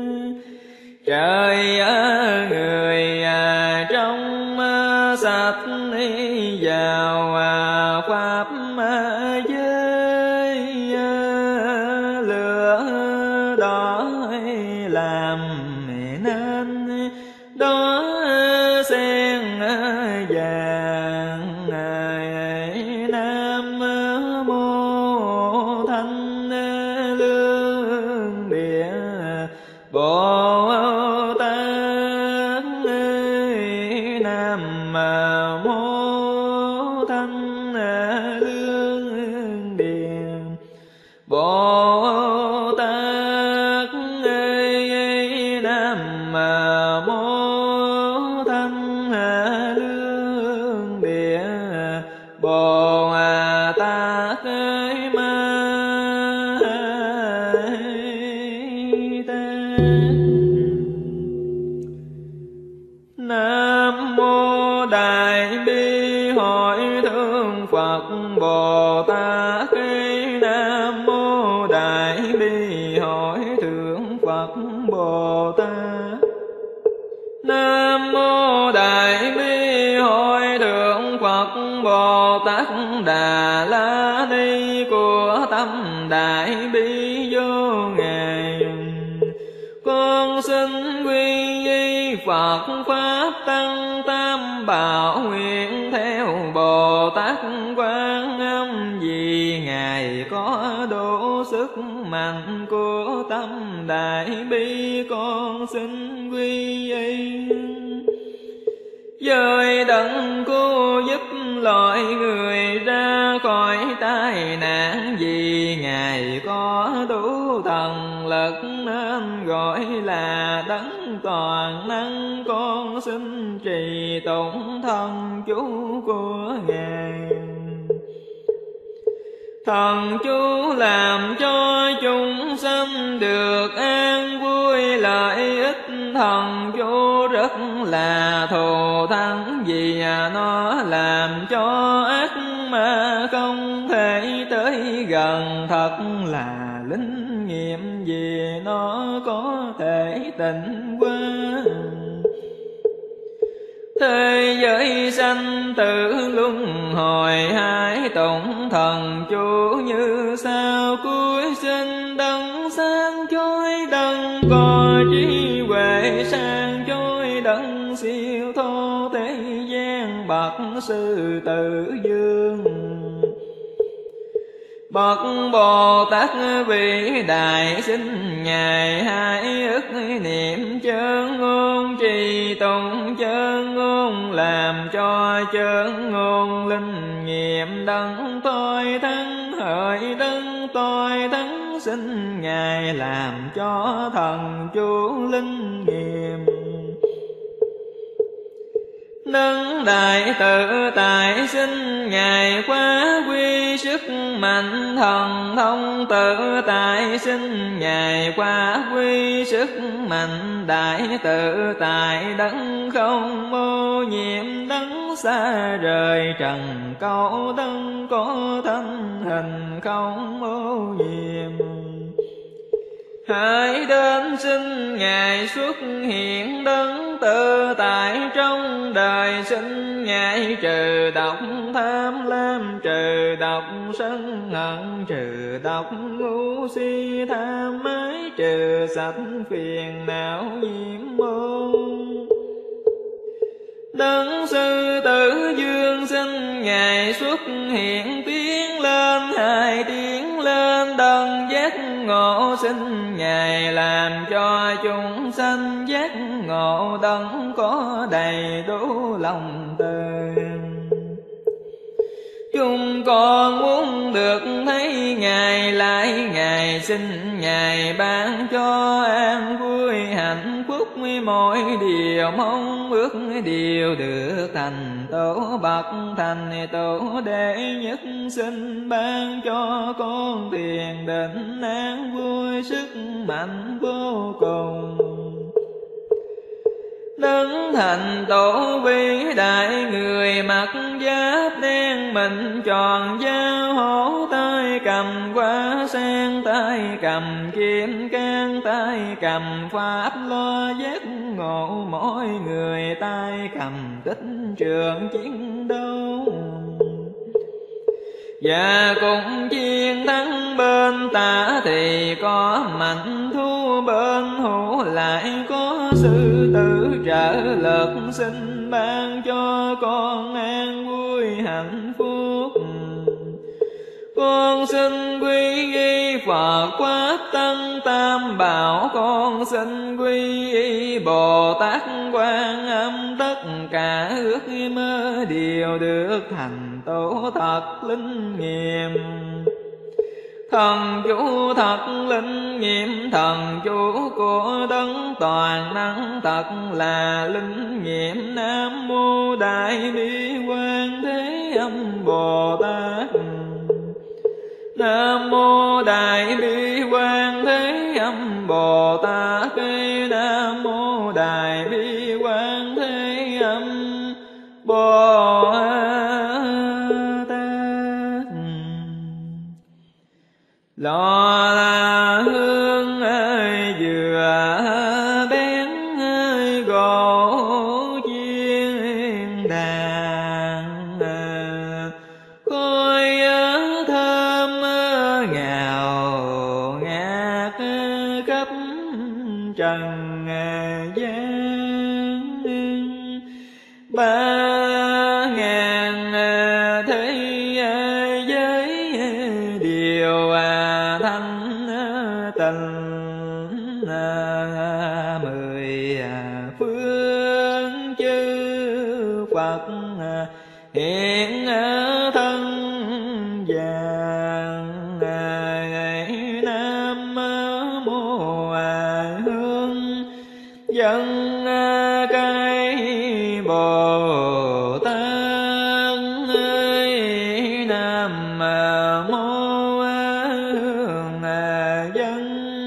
Trời người trong sạch vào pháp giới, lửa đỏ làm nên đó sen vàng. Nam mô Thanh Lương Địa Bồ Tát. Nam mô Thanh Lương Địa Bồ Tát. Nam mô Thanh Lương Địa Bồ Tát. Nam mô Đại Bi Hội Thượng Phật Bồ Tát. Nam mô Đại Bi Hội Thượng Phật Bồ Tát. Nam mô Đại Bi Hội Thượng Phật Bồ Tát. Đà La Ni của tâm Đại Bi vô ngài. Con xin quy y Phật Pháp Tăng Tam Bảo, nguyện theo Bồ Tát Quan Âm, vì ngài có đủ sức mạnh của tâm Đại Bi. Con xin quy y với đấng cứu giúp loài người ra khỏi tai nạn, vì ngài có đủ thần lực nên gọi là đấng toàn năng. Con xin trì tụng thần chú của ngài. Thần chú làm cho chúng sanh được an vui lợi ích. Thần chú rất là thù thắng, vì nó làm cho ác ma không thể tới gần. Thật là linh nghiệm, vì nó có thể tịnh hóa thế giới sanh tử luân hồi. Hãy tụng thần chú như sau: cuối sinh đấng sáng chói, đấng có trí huệ sang chói, đấng siêu thô thế gian, bậc sư tử vương. Bậc Bồ Tát vĩ đại, xin ngài hãy ức niệm chân ngôn, trì tụng chân ngôn, làm cho chân ngôn linh nghiệm. Đấng tôi thắng hỡi đấng tôi thắng, xin ngài làm cho thần chú linh nghiệm. Đấng đại tự tại, xin ngài khóa quy sức mạnh thần thông tự tại. Xin ngài khóa quy sức mạnh đại tự tại. Đấng không ô nhiễm, đấng xa rời trần câu, đấng có thân hình không ô nhiễm. Hãy đến xin ngài xuất hiện đấng tự tại trong đời. Xin ngài trừ độc tham lam, trừ độc sân hận, trừ độc ngu si tham ái, trừ sạch phiền não nhiễm môn. Đấng sư tử vương, xin ngài xuất hiện tiến lên, hai tiến lên đấng giác ngộ. Xin ngài làm cho chúng sanh giác ngộ, đấng có đầy đủ lòng từ. Chúng con muốn được thấy ngài lại ngài, xin ngài ban cho an vui hạnh phúc. Mỗi điều mong ước đều được thành tổ, bậc thành tổ đệ nhất. Xin ban cho con thiền định an vui, sức mạnh vô cùng. Đứng thành tổ vĩ đại, người mặc giáp đen mịn tròn dao hổ, tay cầm hoa sen, tay cầm kim cang, tay cầm pháp loa giác ngộ, mỗi người tay cầm tích trường chiến đấu. Và cũng chiến thắng bên tả thì có mạnh thú, bên hữu lại có sư tử trợ lực, xin ban cho con an vui hạnh phúc. Con xin quy y Phật Pháp Tăng Tam Bảo, con xin quy y Bồ Tát Quan Âm, tất cả ước mơ đều được thành tổ thật linh nghiệm. Thần chủ thật linh nghiệm, thần chủ của đấng toàn năng thật là linh nghiệm. Nam mô Đại Bi Quan Thế Âm Bồ Tát. Nam mô Đại Bi Quan Thế Âm Bồ Tát. Nam mô Đại Bi Quan Thế Âm Bồ Tát. Lò là hương ơi dừa bén ơi gỗ chiên đàn, khói thơm ngào ngạt khắp trần gian. Ba ngàn thế giới điều thanh tịnh, mười phương chư Phật hiện thân vàng. Nam mô Hương dân cái Bồ Tát. Nam mô Hương dân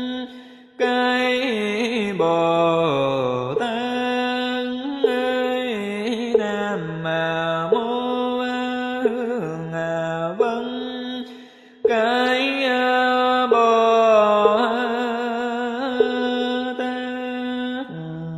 cái Bồ Tát. Nam mô Hương vân cái Bồ Tát.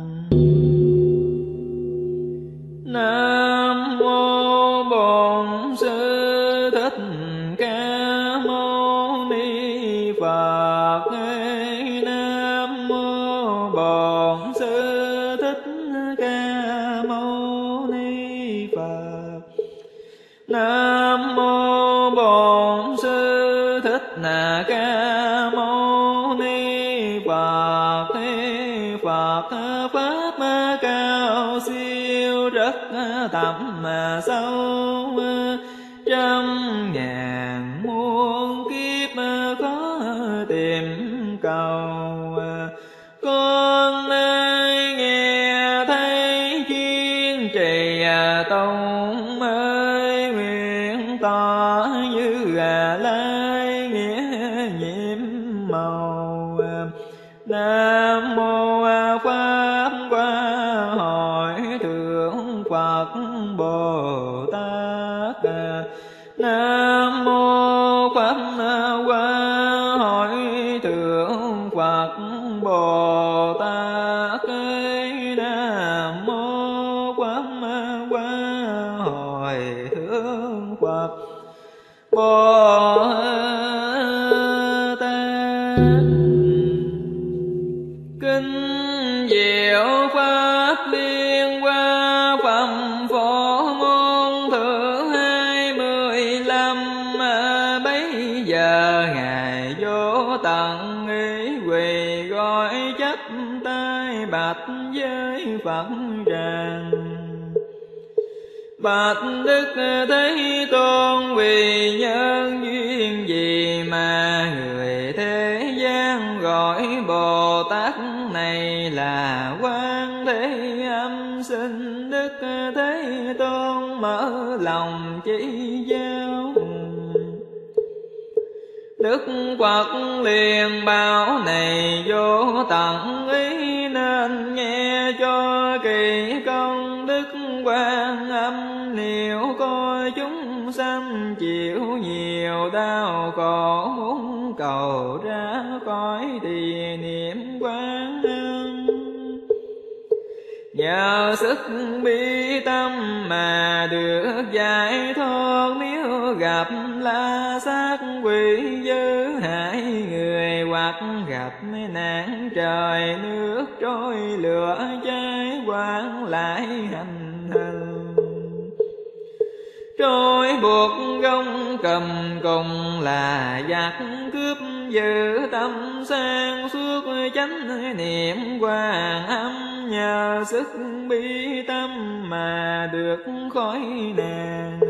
Nam mô Bổn Sư Thích Ca Mâu Ni Phật. Nam mô Bổn Sư Thích Ca Mâu Ni Phật. Nam mô Bổn Sư Thích Ca Mâu Ni Phật. Phật pháp cao siêu rất thẳm sâu, trăm ngàn muôn kiếp khó tìm cầu. Con ơi nghe thấy chuyên trì tông ơi, nguyện tỏ như lai nghĩa nhiệm màu. Nam mô Pháp Hoa Hội Thượng Phật Bồ Tát. Nam mô Pháp Hoa Hội Thượng Phật Bồ Tát. Nam mô Pháp Hoa Hội Thượng Phật Bồ Tát. Kinh diệu pháp liên hoa phẩm phổ môn thượng hai mươi lăm. Bấy giờ ngài vô tận ý quỳ gọi chắp tay bạch với Phật rằng: Bạch Đức Thế Tôn, vì nhân duyên gì mà người thế gian gọi Bồ Tát này là Quan Thế Âm? Xin Đức Thế Tôn mở lòng chỉ giáo. Đức Phật liền bảo: này vô tận ý nên nghe cho kỳ ra khỏi thì niệm Quán Âm. Nhờ sức bi tâm mà được giải thoát, nếu gặp la sát quỷ dữ hại người, hoặc gặp nạn trời nước trôi lửa cháy, quán lại hành hình. Trôi buộc gông cầm cùng là giặc cướp, giữ tâm sang suốt chánh niệm Quan Âm. Nhờ sức bi tâm mà được khỏi nạn.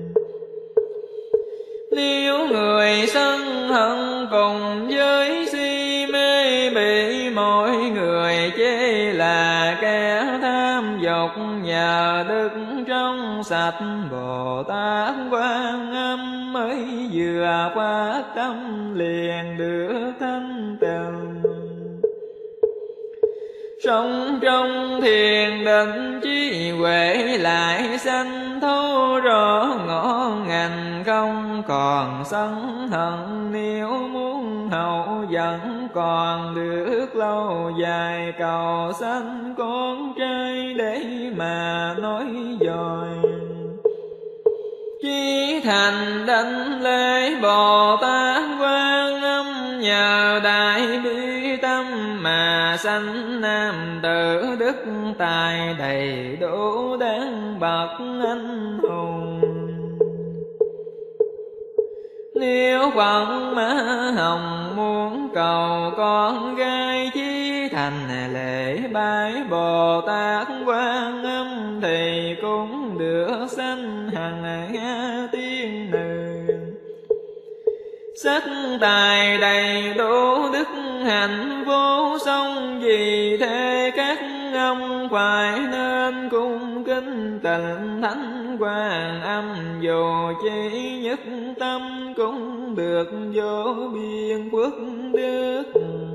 Nếu người sân hận cùng với si mê, bị mọi người chê là kẻ tham dục, nhờ đức trong sạch Bồ Tát Quan Âm mới vừa phát tâm liền được thanh tịnh. Sống trong thiền định trí huệ lại sanh, thấu rõ ngõ ngành không còn sân hận. Nếu muốn hậu vẫn còn được lâu dài, cầu sanh con trai để mà nói dòi. Chí thành đảnh lễ Bồ Tát Quan Âm, nhờ đại bi tâm mà sanh nam tử đức tài đầy đủ, đáng bậc anh hùng. Nếu Phật Má Hồng muốn cầu con gái, chí thành lễ bái Bồ Tát Quan Âm, thì cũng được sanh hằng Nga tiên nữ. Sắc tài đầy đủ, đức hạnh vô song, vì thế các ông phải nên cung kính tịnh thánh Quan Âm. Dù chỉ nhất tâm cũng được vô biên phước đức.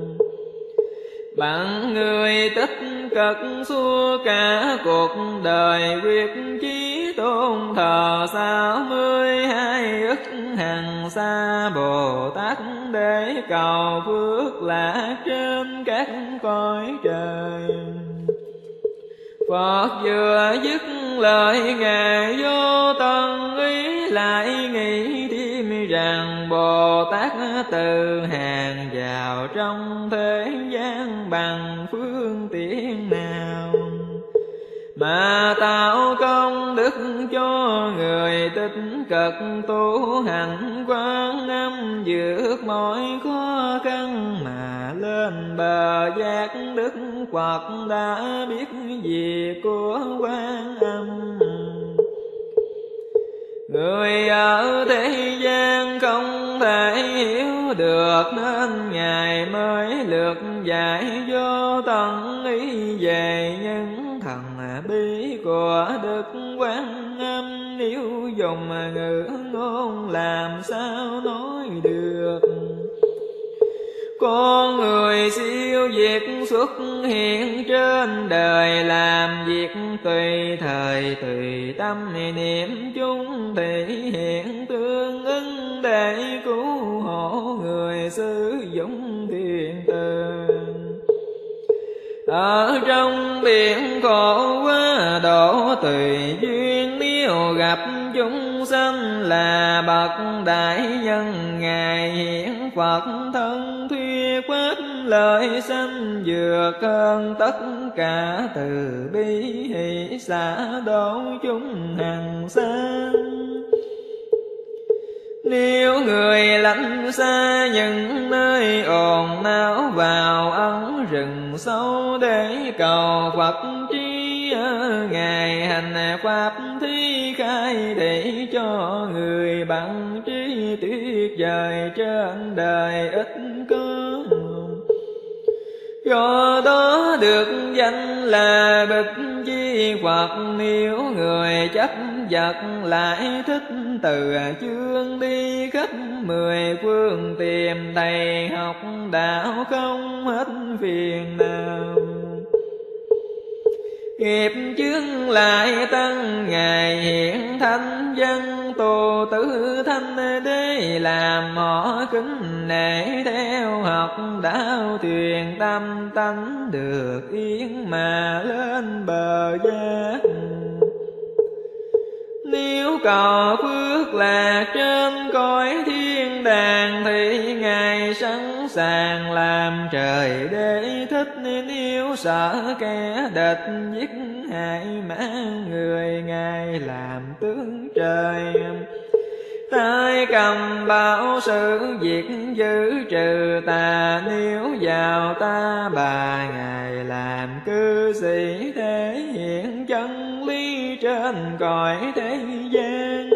Bạn người tích cực suốt cả cuộc đời, quyết chí tôn thờ sáu mươi hai ức hằng sa Bồ Tát, để cầu phước lạc trên các cõi trời. Phật vừa dứt lời Ngài vô tận ý, lại nghĩ thêm rằng Bồ Tát từ hàng vào trong thế gian bằng phương tiện nào, mà tạo công đức cho người tích cực tu hành Quan Âm, vượt mọi khó khăn mà lên bờ giác. Đức Phật đã biết việc của Quan Âm. Người ở thế gian không thể hiểu được, nên Ngài mới lược giải vô tận ý về những thần bí của Đức Quan Âm. Nếu dùng ngữ ngôn làm sao nói được. Con người siêu việt xuất hiện trên đời, làm việc tùy thời tùy tâm, niệm chung thể hiện tương ứng để cứu hộ người sử dụng thiền từ. Ở trong biển khổ quá độ tùy duyên, nếu gặp chúng sanh là bậc đại nhân, Ngài hiện Phật thân thuyết pháp lợi sanh, vượt hơn tất cả từ bi hỷ xả độ chúng hằng sanh. Nếu người lánh xa những nơi ồn náo, vào ẩn rừng sâu để cầu Phật trí, Ngài hành pháp thí khai để cho người bằng trí tuyệt vời trên đời ít có. Do đó được danh là Bích Chi Phật. Nếu người chấp vật lại thích, từ chương đi khắp mười phương, tìm thầy học đạo không hết phiền nào. Nghiệp chướng lại tăng, Ngài hiện thánh dân tu tứ thanh đế, làm họ kính nể theo học đạo thuyền tâm tánh, được yên mà lên bờ giác. Nếu cầu phước lạc trên cõi thiên đàng, thì Ngài sẵn sàng làm trời để thích. Nếu sợ kẻ địch giết hại mang người, Ngài làm tướng trời. Tay cầm bảo sự việc giữ trừ tà, nếu vào ta bà Ngài làm cư sĩ, thể hiện chân lý trên cõi thế gian.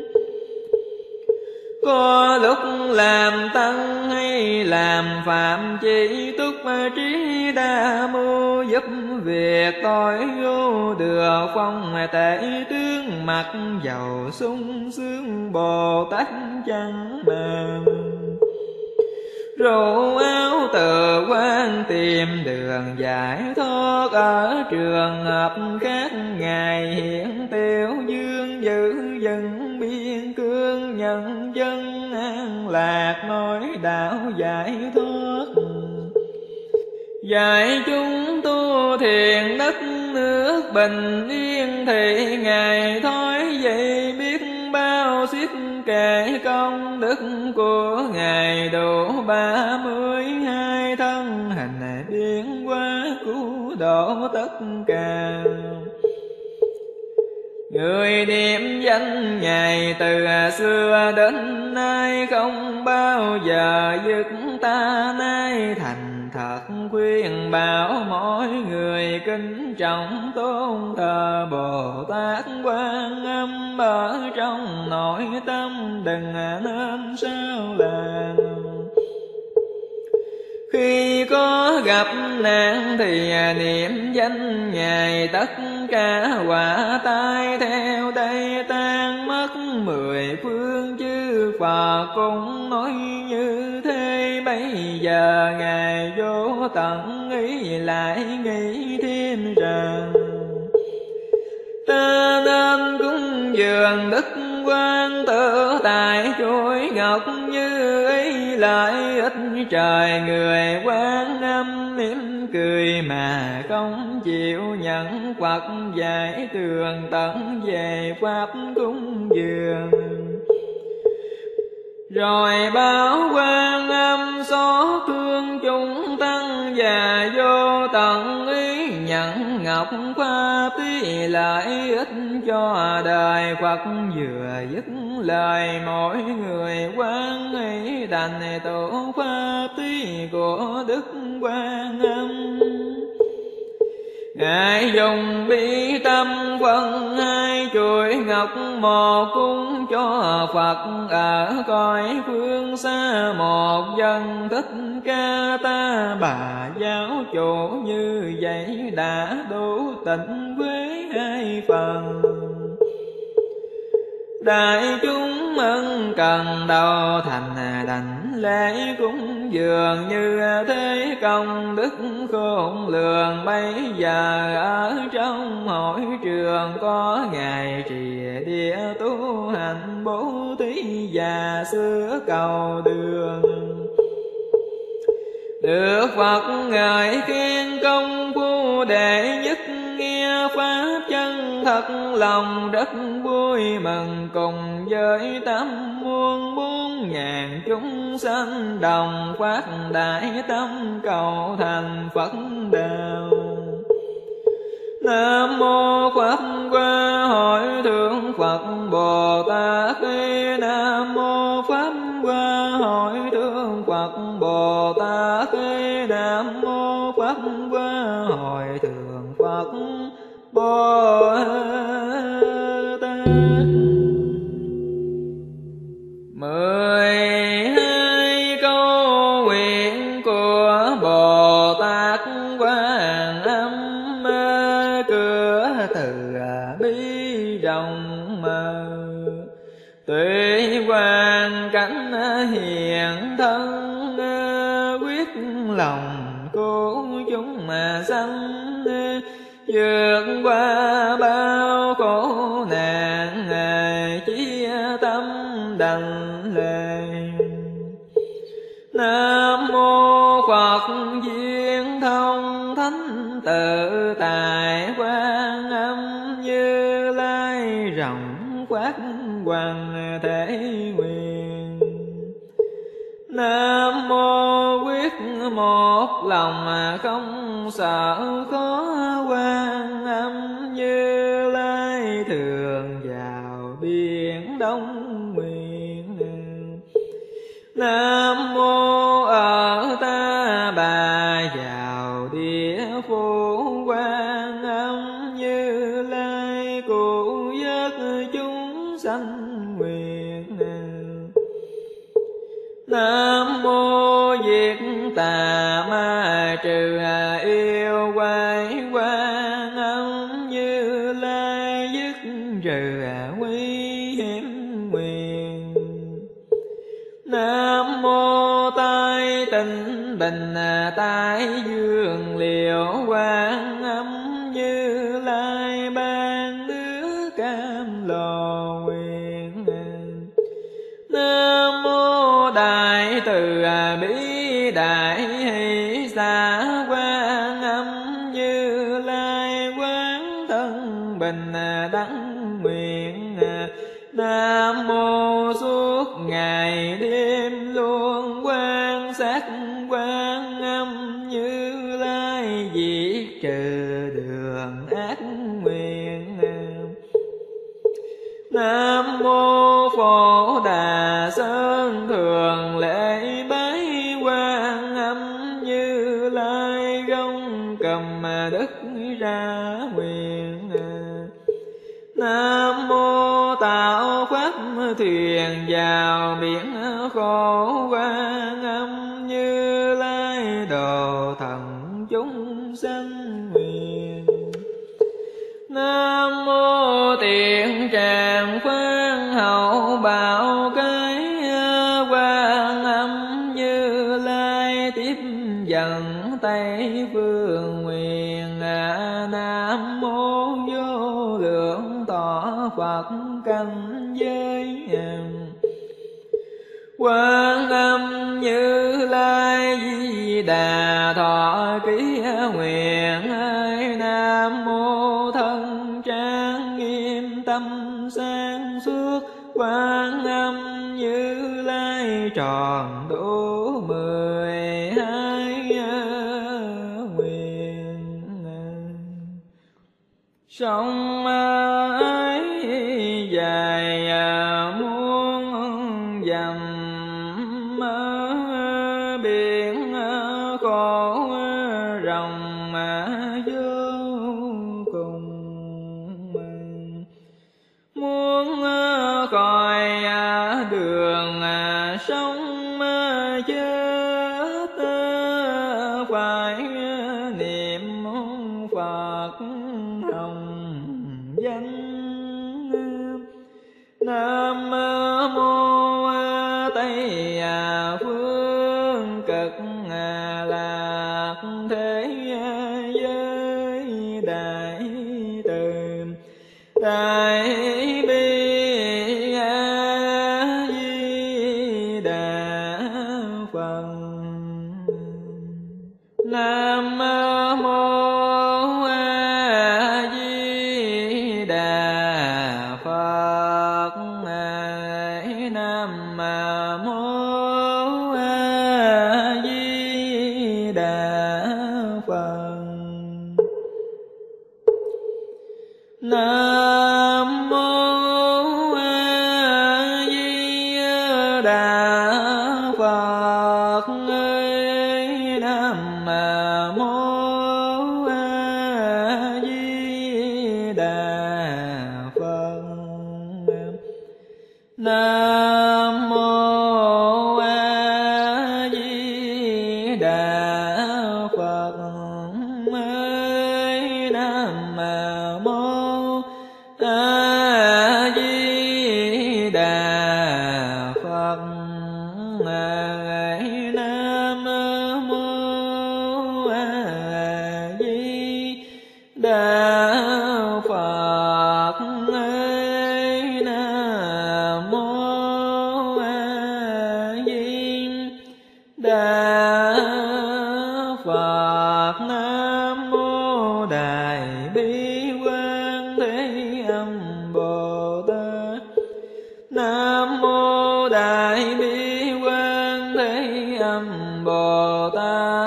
Có lúc làm tăng hay làm phạm, chỉ túc trí đa mưu, giúp việc tội vô được phong tệ tướng, mặc dầu sung sướng Bồ Tát chẳng màng. Rủ áo từ quan tìm đường giải thoát, ở trường hợp khác Ngài hiện tiêu dương, giữ dân biên cương nhân dân an lạc, nói đạo giải thoát. Dạy chúng tu thiền đất nước bình yên, thì Ngài thói dậy biết bao xiết kể công đức của Ngài, đủ ba mươi hai thân hành biến hóa, cứu độ tất cả. Người niệm danh Ngài từ xưa đến nay, không bao giờ dứt ta nay. Thành thật khuyên bảo mỗi người kính trọng tôn thờ Bồ Tát Quan Âm, ở trong nội tâm đừng nên sao làng. Khi có gặp nạn thì niệm danh Ngài, tất cả quả tai theo đây tan mất. Mười phương chư Phật cũng nói như thế, bây giờ Ngài vô tận ý lại nghĩ thêm rằng, ta nên cúng dường đức Quan Tự tại chuỗi ngọc, như ý lại ít trời người Quan Âm mỉm cười mà không chịu nhận Phật dạy tường tận về pháp cúng dường. Rồi báo Quan Âm xót thương chúng tăng, và vô tận ý nhận ngọc pháp tí lại ích cho đời Phật. Vừa dứt lời mỗi người quan ấy, đành tổ pháp tí của đức Quan Âm. Ngài dùng bi tâm phân hai chuỗi ngọc, một cúng cho Phật ở cõi phương xa, một dân Thích Ca Ta Bà giáo chủ. Như vậy đã đủ tịnh với hai phần. Đại chúng ân cần đầu thành đảnh lễ cúng dường, như thế công đức khôn lường. Bây giờ ở trong hội trường có Ngài trì địa tu hành bố thí và sửa cầu đường. Được Phật ngợi khen công phu đệ nhất, nghe pháp chân thật lòng rất vui mừng. Cùng với tám muôn bốn ngàn chúng sanh đồng phát đại tâm cầu thành Phật đạo. Nam mô Pháp Hoa Hội Thượng Phật Bồ Tát. Nam mô Pháp Hoa Hội Thượng Phật Bồ Tát. Nam mô Pháp Hoa Hội Thượng Phật Bồ Tát. Mười hai câu nguyện của Bồ Tát Quan Âm, cửa từ bi rộng mở, tuệ hoàn cảnh hiện thân, quyết lòng cứu chúng mà sanh. Vượt qua bao khổ nạn, chia Phật viên thông thánh tự tại Quan Âm Như Lai rộng quát hoàng thể nguyện. Nam mô quyết một lòng không sợ khó, Quan Âm Như Lai thường vào biển Đông nguyện. Nam mô ở ta bà vào địa phủ, Quan Âm Như Lai cứu vớt chúng sanh nguyện. Nam mô diệt tà ma trừ yêu quái, Quan Âm Như Lai dứt trừ nguy hiểm nguyện. Nam mô tai tịnh bình tai dương liễu, Quan Âm Như Lai ban đứa cam lồ nguyện. Nam mô đại từ bi đại hỷ xả, Quan Âm Như Lai quán thân bình đẳng nguyện. Nam mô suốt ngày đêm luôn quan sát, Quan Âm Như Lai diệt trừ đường ác nguyện. Nam mô Phổ Đà Sơn thường lễ bái, Quan Âm Như Lai gông cầm đất ra nguyện. Nam mô tạo pháp thuyền vào biển khổ, Quan Âm Như Lai độ thần chúng sanh nguyện. Nam mô tiện tràng khoan hậu bảo cái, Quan Âm Như Lai tiếp dẫn Tây phương nguyện. Nam mô vô lượng thọ Phật cảnh giới, Quan Âm Như Lai Di Đà thọ ký nguyện. Nam mô thân trang nghiêm tâm sáng suốt, Quan Âm Như Lai tròn đủ mười hai nguyện. Sông ấy dài muôn dặm, biển khổ rộng vô cùng. Muốn khỏi đường sống chết, phải niệm Phật hồng danh. Nam mô Tây phương cực lạc thế giới, đại từ đại bi a di đà Phật. Nam mô a di đà Phật. Nam mô a di đà Phật. Nam mô a di đà Phật. Nam mô a di đà Phật. Nam mô a di đà Phật. Nam mô a di đà Phật. Nam mô a di đà Phật. Nam mô a di đà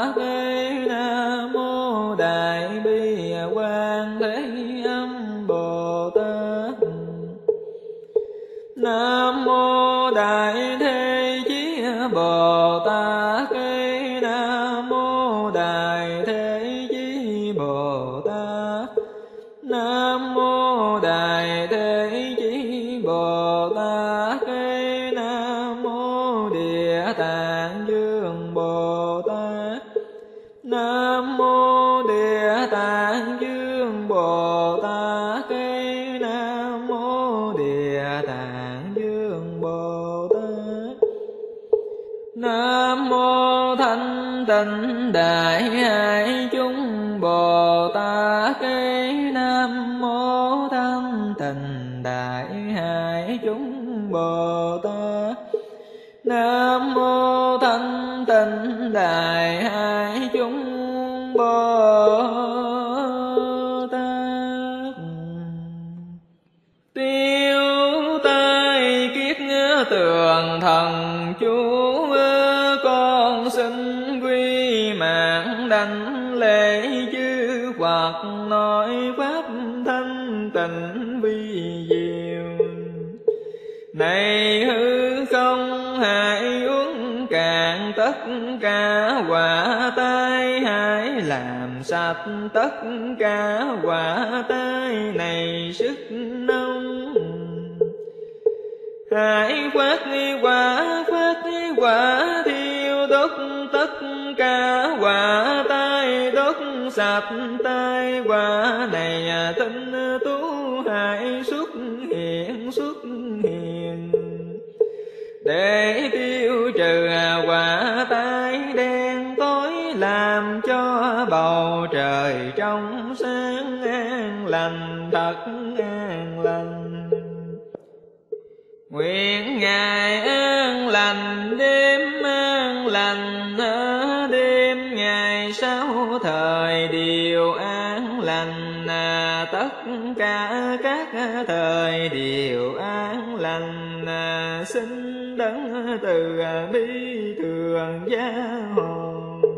Thế Nam Mô Đại Bi Quan Thế Âm Bồ Tát. Nam Mô Đại Thế Chí Bồ Tát. Nam Mô Đại Thế Chí Bồ Tát. Nam Mô Đại Thế Chí Bồ Tát. Nam Mô Địa Tạng Dương Bồ Tát. Nam Mô Địa Tạng Dương Bồ Tát. Nam Mô Địa Tạng Dương Bồ Tát. Nam Mô Thanh Tịnh Đại Hải Chúng Bồ Tát. Nam Mô Thanh Tịnh Đại Hải Chúng Bồ Tát. Nam Mô Thanh Tịnh Đại Hải Chúng Bồ Tát. Tiêu tai kiết tường thần chú, con xin quy mạng đảnh lễ chư Phật, nói pháp thanh tịnh vi diệu. Này hư không hãy uống cạn tất cả quả tai, hãy làm sạch tất cả quả tai này sức nông. Hãy phát quả, phát quả thiêu đốt tất cả quả tai, đốt sạch tai quả này tinh tú. Hãy xuất hiện, xuất hiện để tiêu trừ quả tai đen tối, làm cho bầu trời trong sáng an lành, thật an lành. Nguyện ngày an lành, đêm an lành, đêm ngày sáu thời đều an lành, tất cả các thời đều an lành. Xin Đấng từ bi thường gia hộ.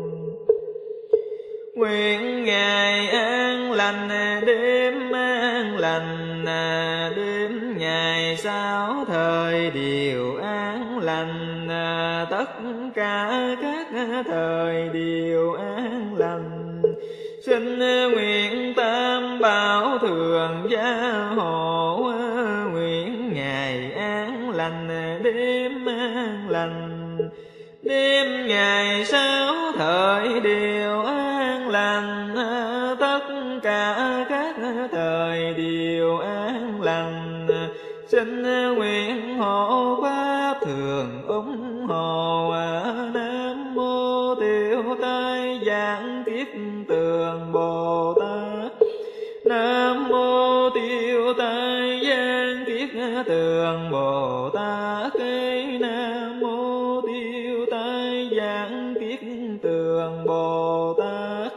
Nguyện ngày an lành, đêm an lành, đêm ngày sáu thời đều an lành, tất cả các thời đều an lành. Xin nguyện Tam Bảo thường gia hộ. Nguyện ngày an lành, đêm an lành, đêm ngày sáu thời đều an lành, tất cả các thời đều an lành. Xin nguyện hộ pháp thường ủng hộ. Nam Mô Tiêu Tai Giảng Kiết Tường Bồ Tát. Nam Mô Tiêu Tai Giảng Kiết Tường Bồ Tát. Nam Mô Tiêu Tai Giảng Kiết Tường Bồ Tát.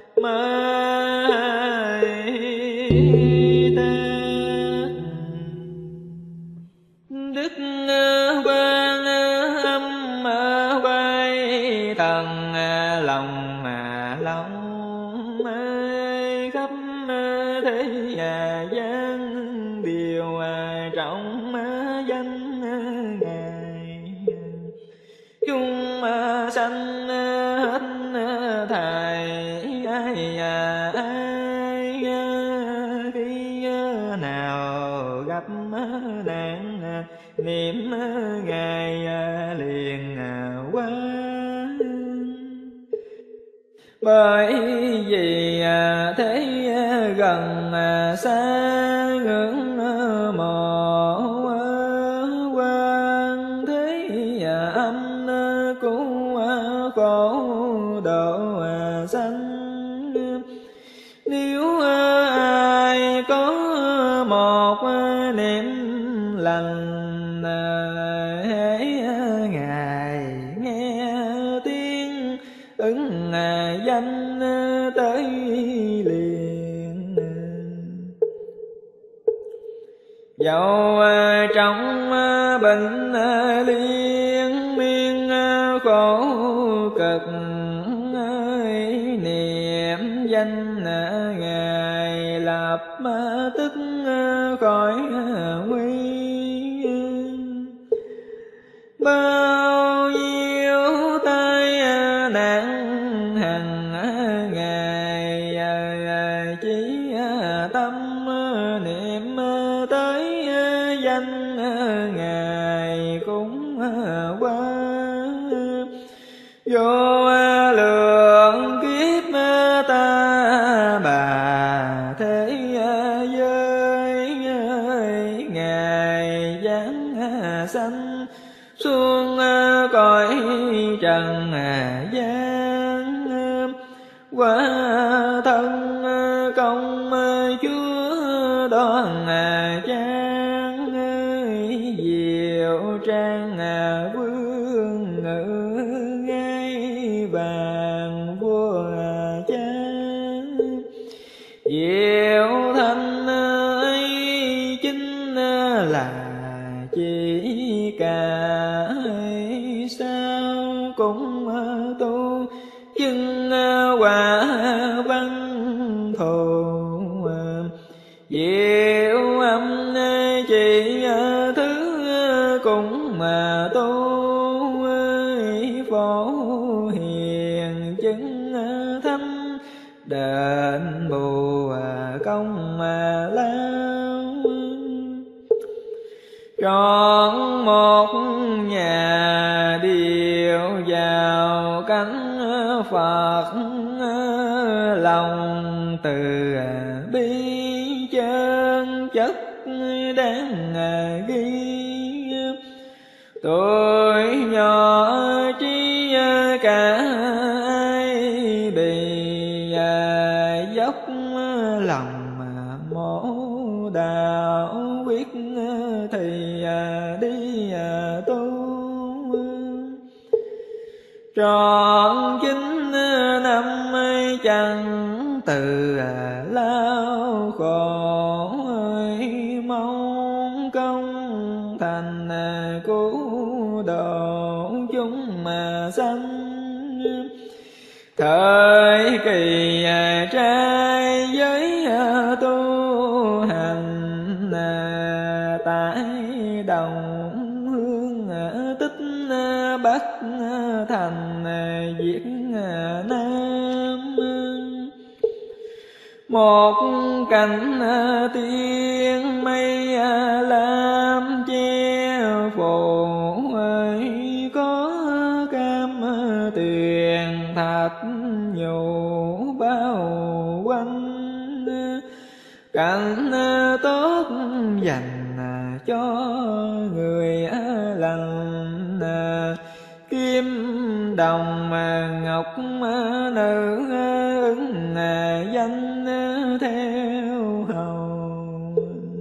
Mai Tát. Đức Quan Âm quay thần lòng lòng khắp thế gian điều trọng danh Ngài. Chúng sanh hết thảy ai ai khi nào gặp nạn niệm Ngài liền qua. Bởi vì thế gần xa ngưỡng mộ quan thế âm cứu khổ độ sanh. Nếu ai có một niệm lành, hễ Ngài nghe tiếng ứng danh tới liền. Dẫu trong bệnh liên miên khổ cực, danh Ngài lập tức khỏi nguy. Bao nhiêu tai nạn hằng ngày chỉ tâm niệm tới danh Ngài cũng qua. Vô lượng kiếp ta bà thế giới, Ngài giáng sanh xuống cõi trần gian. Quả thân công Chúa đoan trang, diệu trang vương ngự ngai vàng vua cha. Diệu thanh ấy chính là chỉ cả sao cũng tu chứng quả văn thù. Diệu âm chỉ thứ cũng mà tu, phổ hiền chứng thánh đền bù công lao. Trọn một nhà điệu vào cánh Phật, lòng từ bi chân chất đáng ghi. Tôi nhỏ trí cả ai bị dốc lòng mổ đạo quyết thì đi tu. Trọn chín năm chẳng từ lao khổ, mong công thành cứu độ chúng mà sanh. Thời kỳ trai giới tu hành, tại đồng hương tích Bắc thành Việt Nam. Một cảnh tiên mây lam che phủ, có cam tuyền thạch nhũ bao quanh. Cảnh tốt dành cho người lành, kim đồng ngọc nữ ứng danh theo hầu.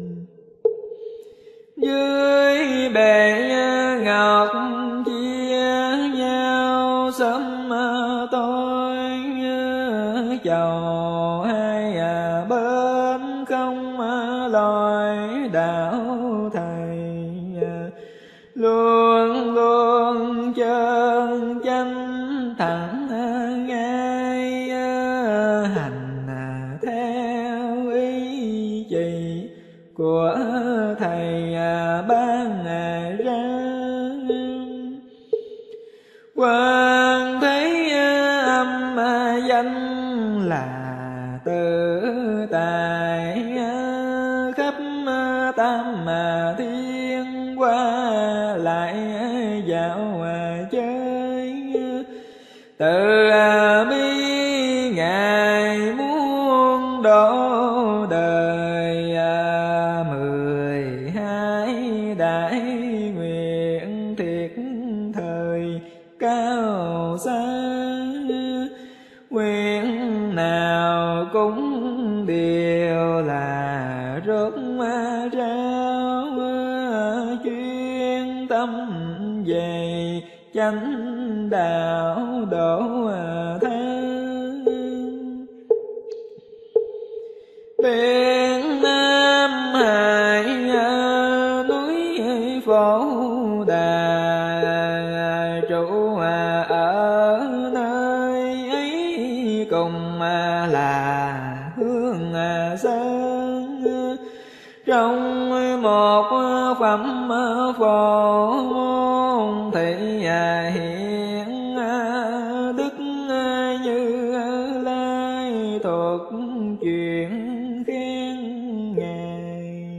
Dưới bể ngọc chia nhau sớm tối, chầu hai bên không lối đạo thầy. Luôn luôn chân chánh thẳng ngay, hành theo ý chỉ của thầy ban ra. Quan thế âm danh là tự tại, khắp tam thiên qua lại dạo chơi. Từ bi Ngài muốn độ đời, mười hai đại nguyện thiệt thời cao xa. Nguyện nào cũng đều là rốt rao, chuyên tâm về chánh đạo độ tha. Biển Nam Hải núi Phổ Đà, trụ ở nơi ấy cùng là hương sơn. Trong một phẩm phổ môn thị hiện đức Như Lai thuộc chuyện khen ngài.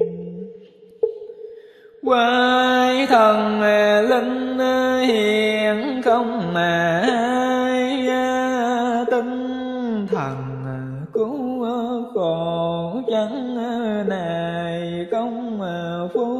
Quái thần linh hiện không mà ai, tinh thần cứu khổ chẳng này công phu.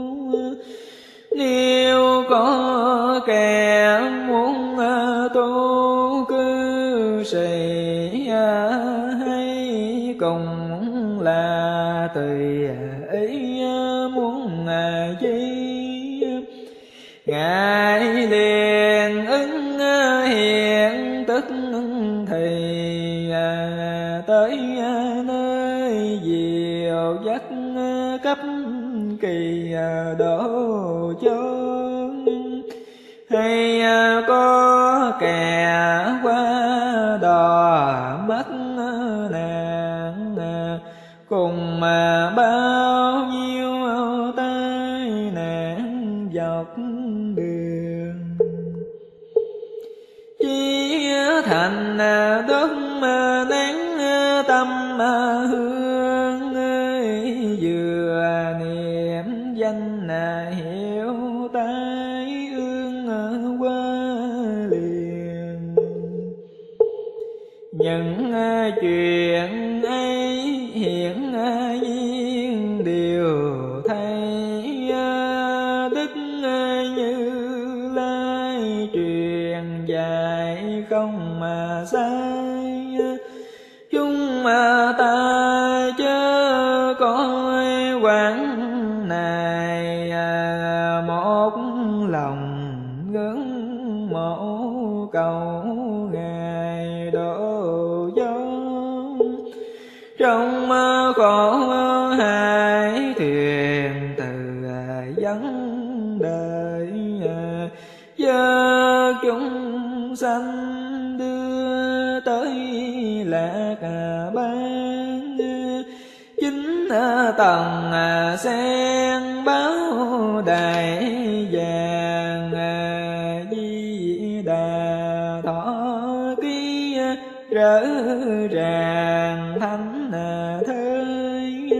Nếu có kẻ muốn tu cư sĩ hay cùng là tùy ý muốn chi, ngài liền ứng hiện tức thì tới nơi diệu dắt cấp kỳ độ chốn. Hay có kẻ qua đò mất nạn, cùng mà bao nhiêu tai nạn dọc đường. Chí thành đốt nén tâm hương, vừa niệm danh hiểu tai ương qua liền. Những chuyện ấy hiện nhiên đều thấy, đức Như Lai truyền dạy không mà sai. Chúng ta chớ coi quán này một lòng ngưỡng mộ cầu ngài độ vong. Trong khổ hải thuyền từ vấn đời, chớ chúng sanh đưa tới lạc ban. Chính tầng sen báo đại vàng, Di Đà thọ ký rỡ ràng thánh thơi.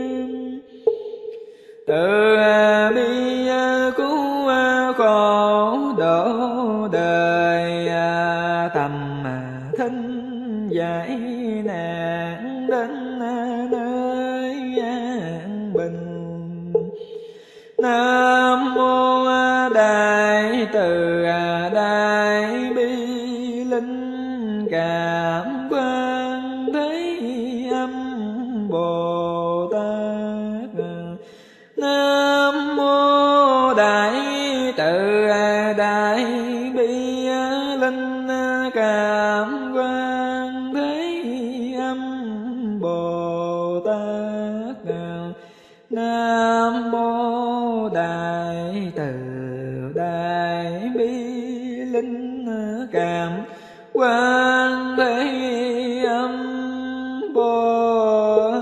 Từ bi cứu khổ độ đời, tầm thinh giải nạn đến nơi an bình. Nam mô Đại Từ Đại Bi Linh Cảm Quan Thế Âm Bồ Tát. Nam mô Đại Từ Đại Bi Linh Cảm Quan Thế Âm Bồ Tát. Nam mô Đại Từ Đại Bi Linh Cảm Quan Thế Âm Bồ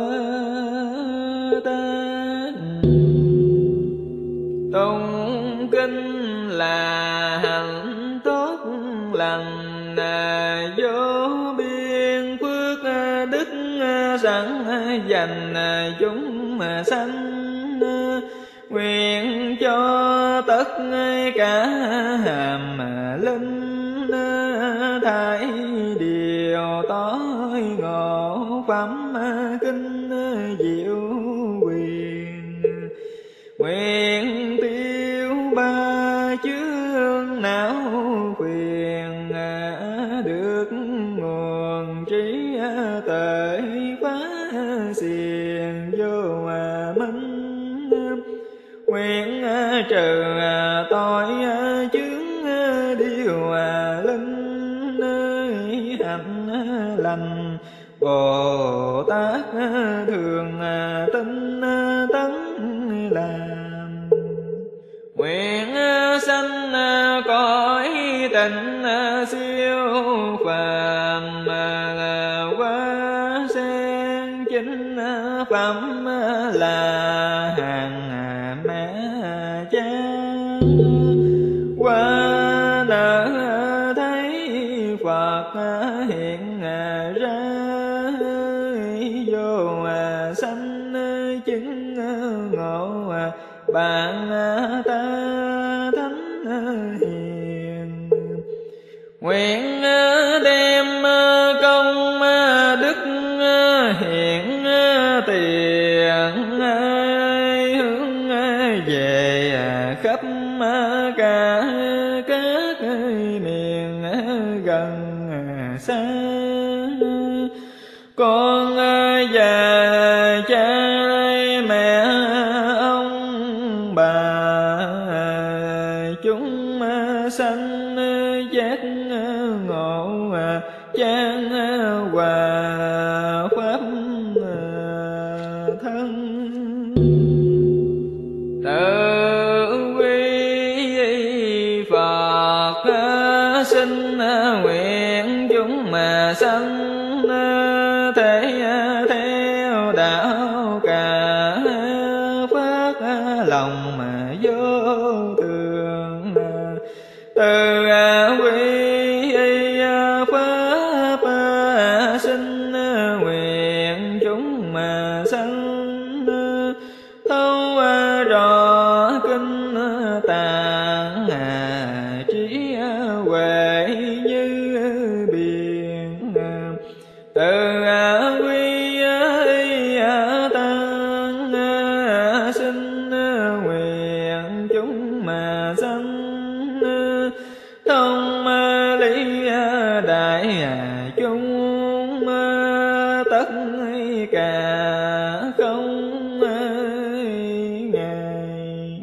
Tát. Tụng kinh là hạnh tốt lành, vô biên phước đức sẵn dành chúng sanh. Nguyện cho tất cả hàm linh thải điều tối ngộ phẩm kinh diệu quyền. Nguyện tiêu ba chướng não quyền, được nguồn trí tuệ phá xiềng vô minh. Nguyện trừ tội chướng điều linh hạnh lành. Bồ Tát thường tinh tấn làm. Nguyện sanh cõi tịnh siêu phàm, chính phẩm là hàng mẹ cha. Qua nở thấy Phật hiện ra, vô sanh chứng ngộ bạn ta thánh hiền. Nguyện đem công đức hiện tiền hướng về khắp cả các miền gần xa. Con già cha mẹ ông bà chúng sanh giác ngộ chan hòa pháp thân. Tự quy Phật sinh nguyện chúng mà sanh thể theo đạo cả phát lòng mà vô thường. Từ quy pháp sinh nguyện chúng mà sanh thấu rõ kinh tạng trí huệ như biển. Từ quy tăng sinh nguyện chúng mà sanh thông lý đại chúng tất cả không ngại.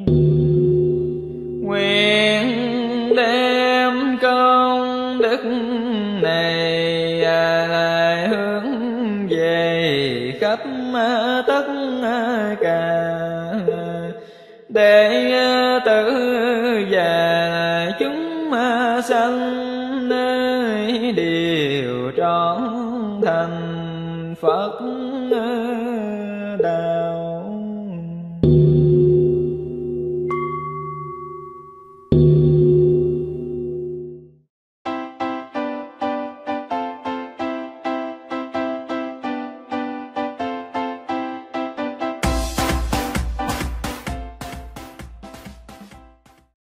Nguyện đem công đức này lại hướng về khắp tất cả đệ tử và chúng sanh đều trọn thành Phật đạo.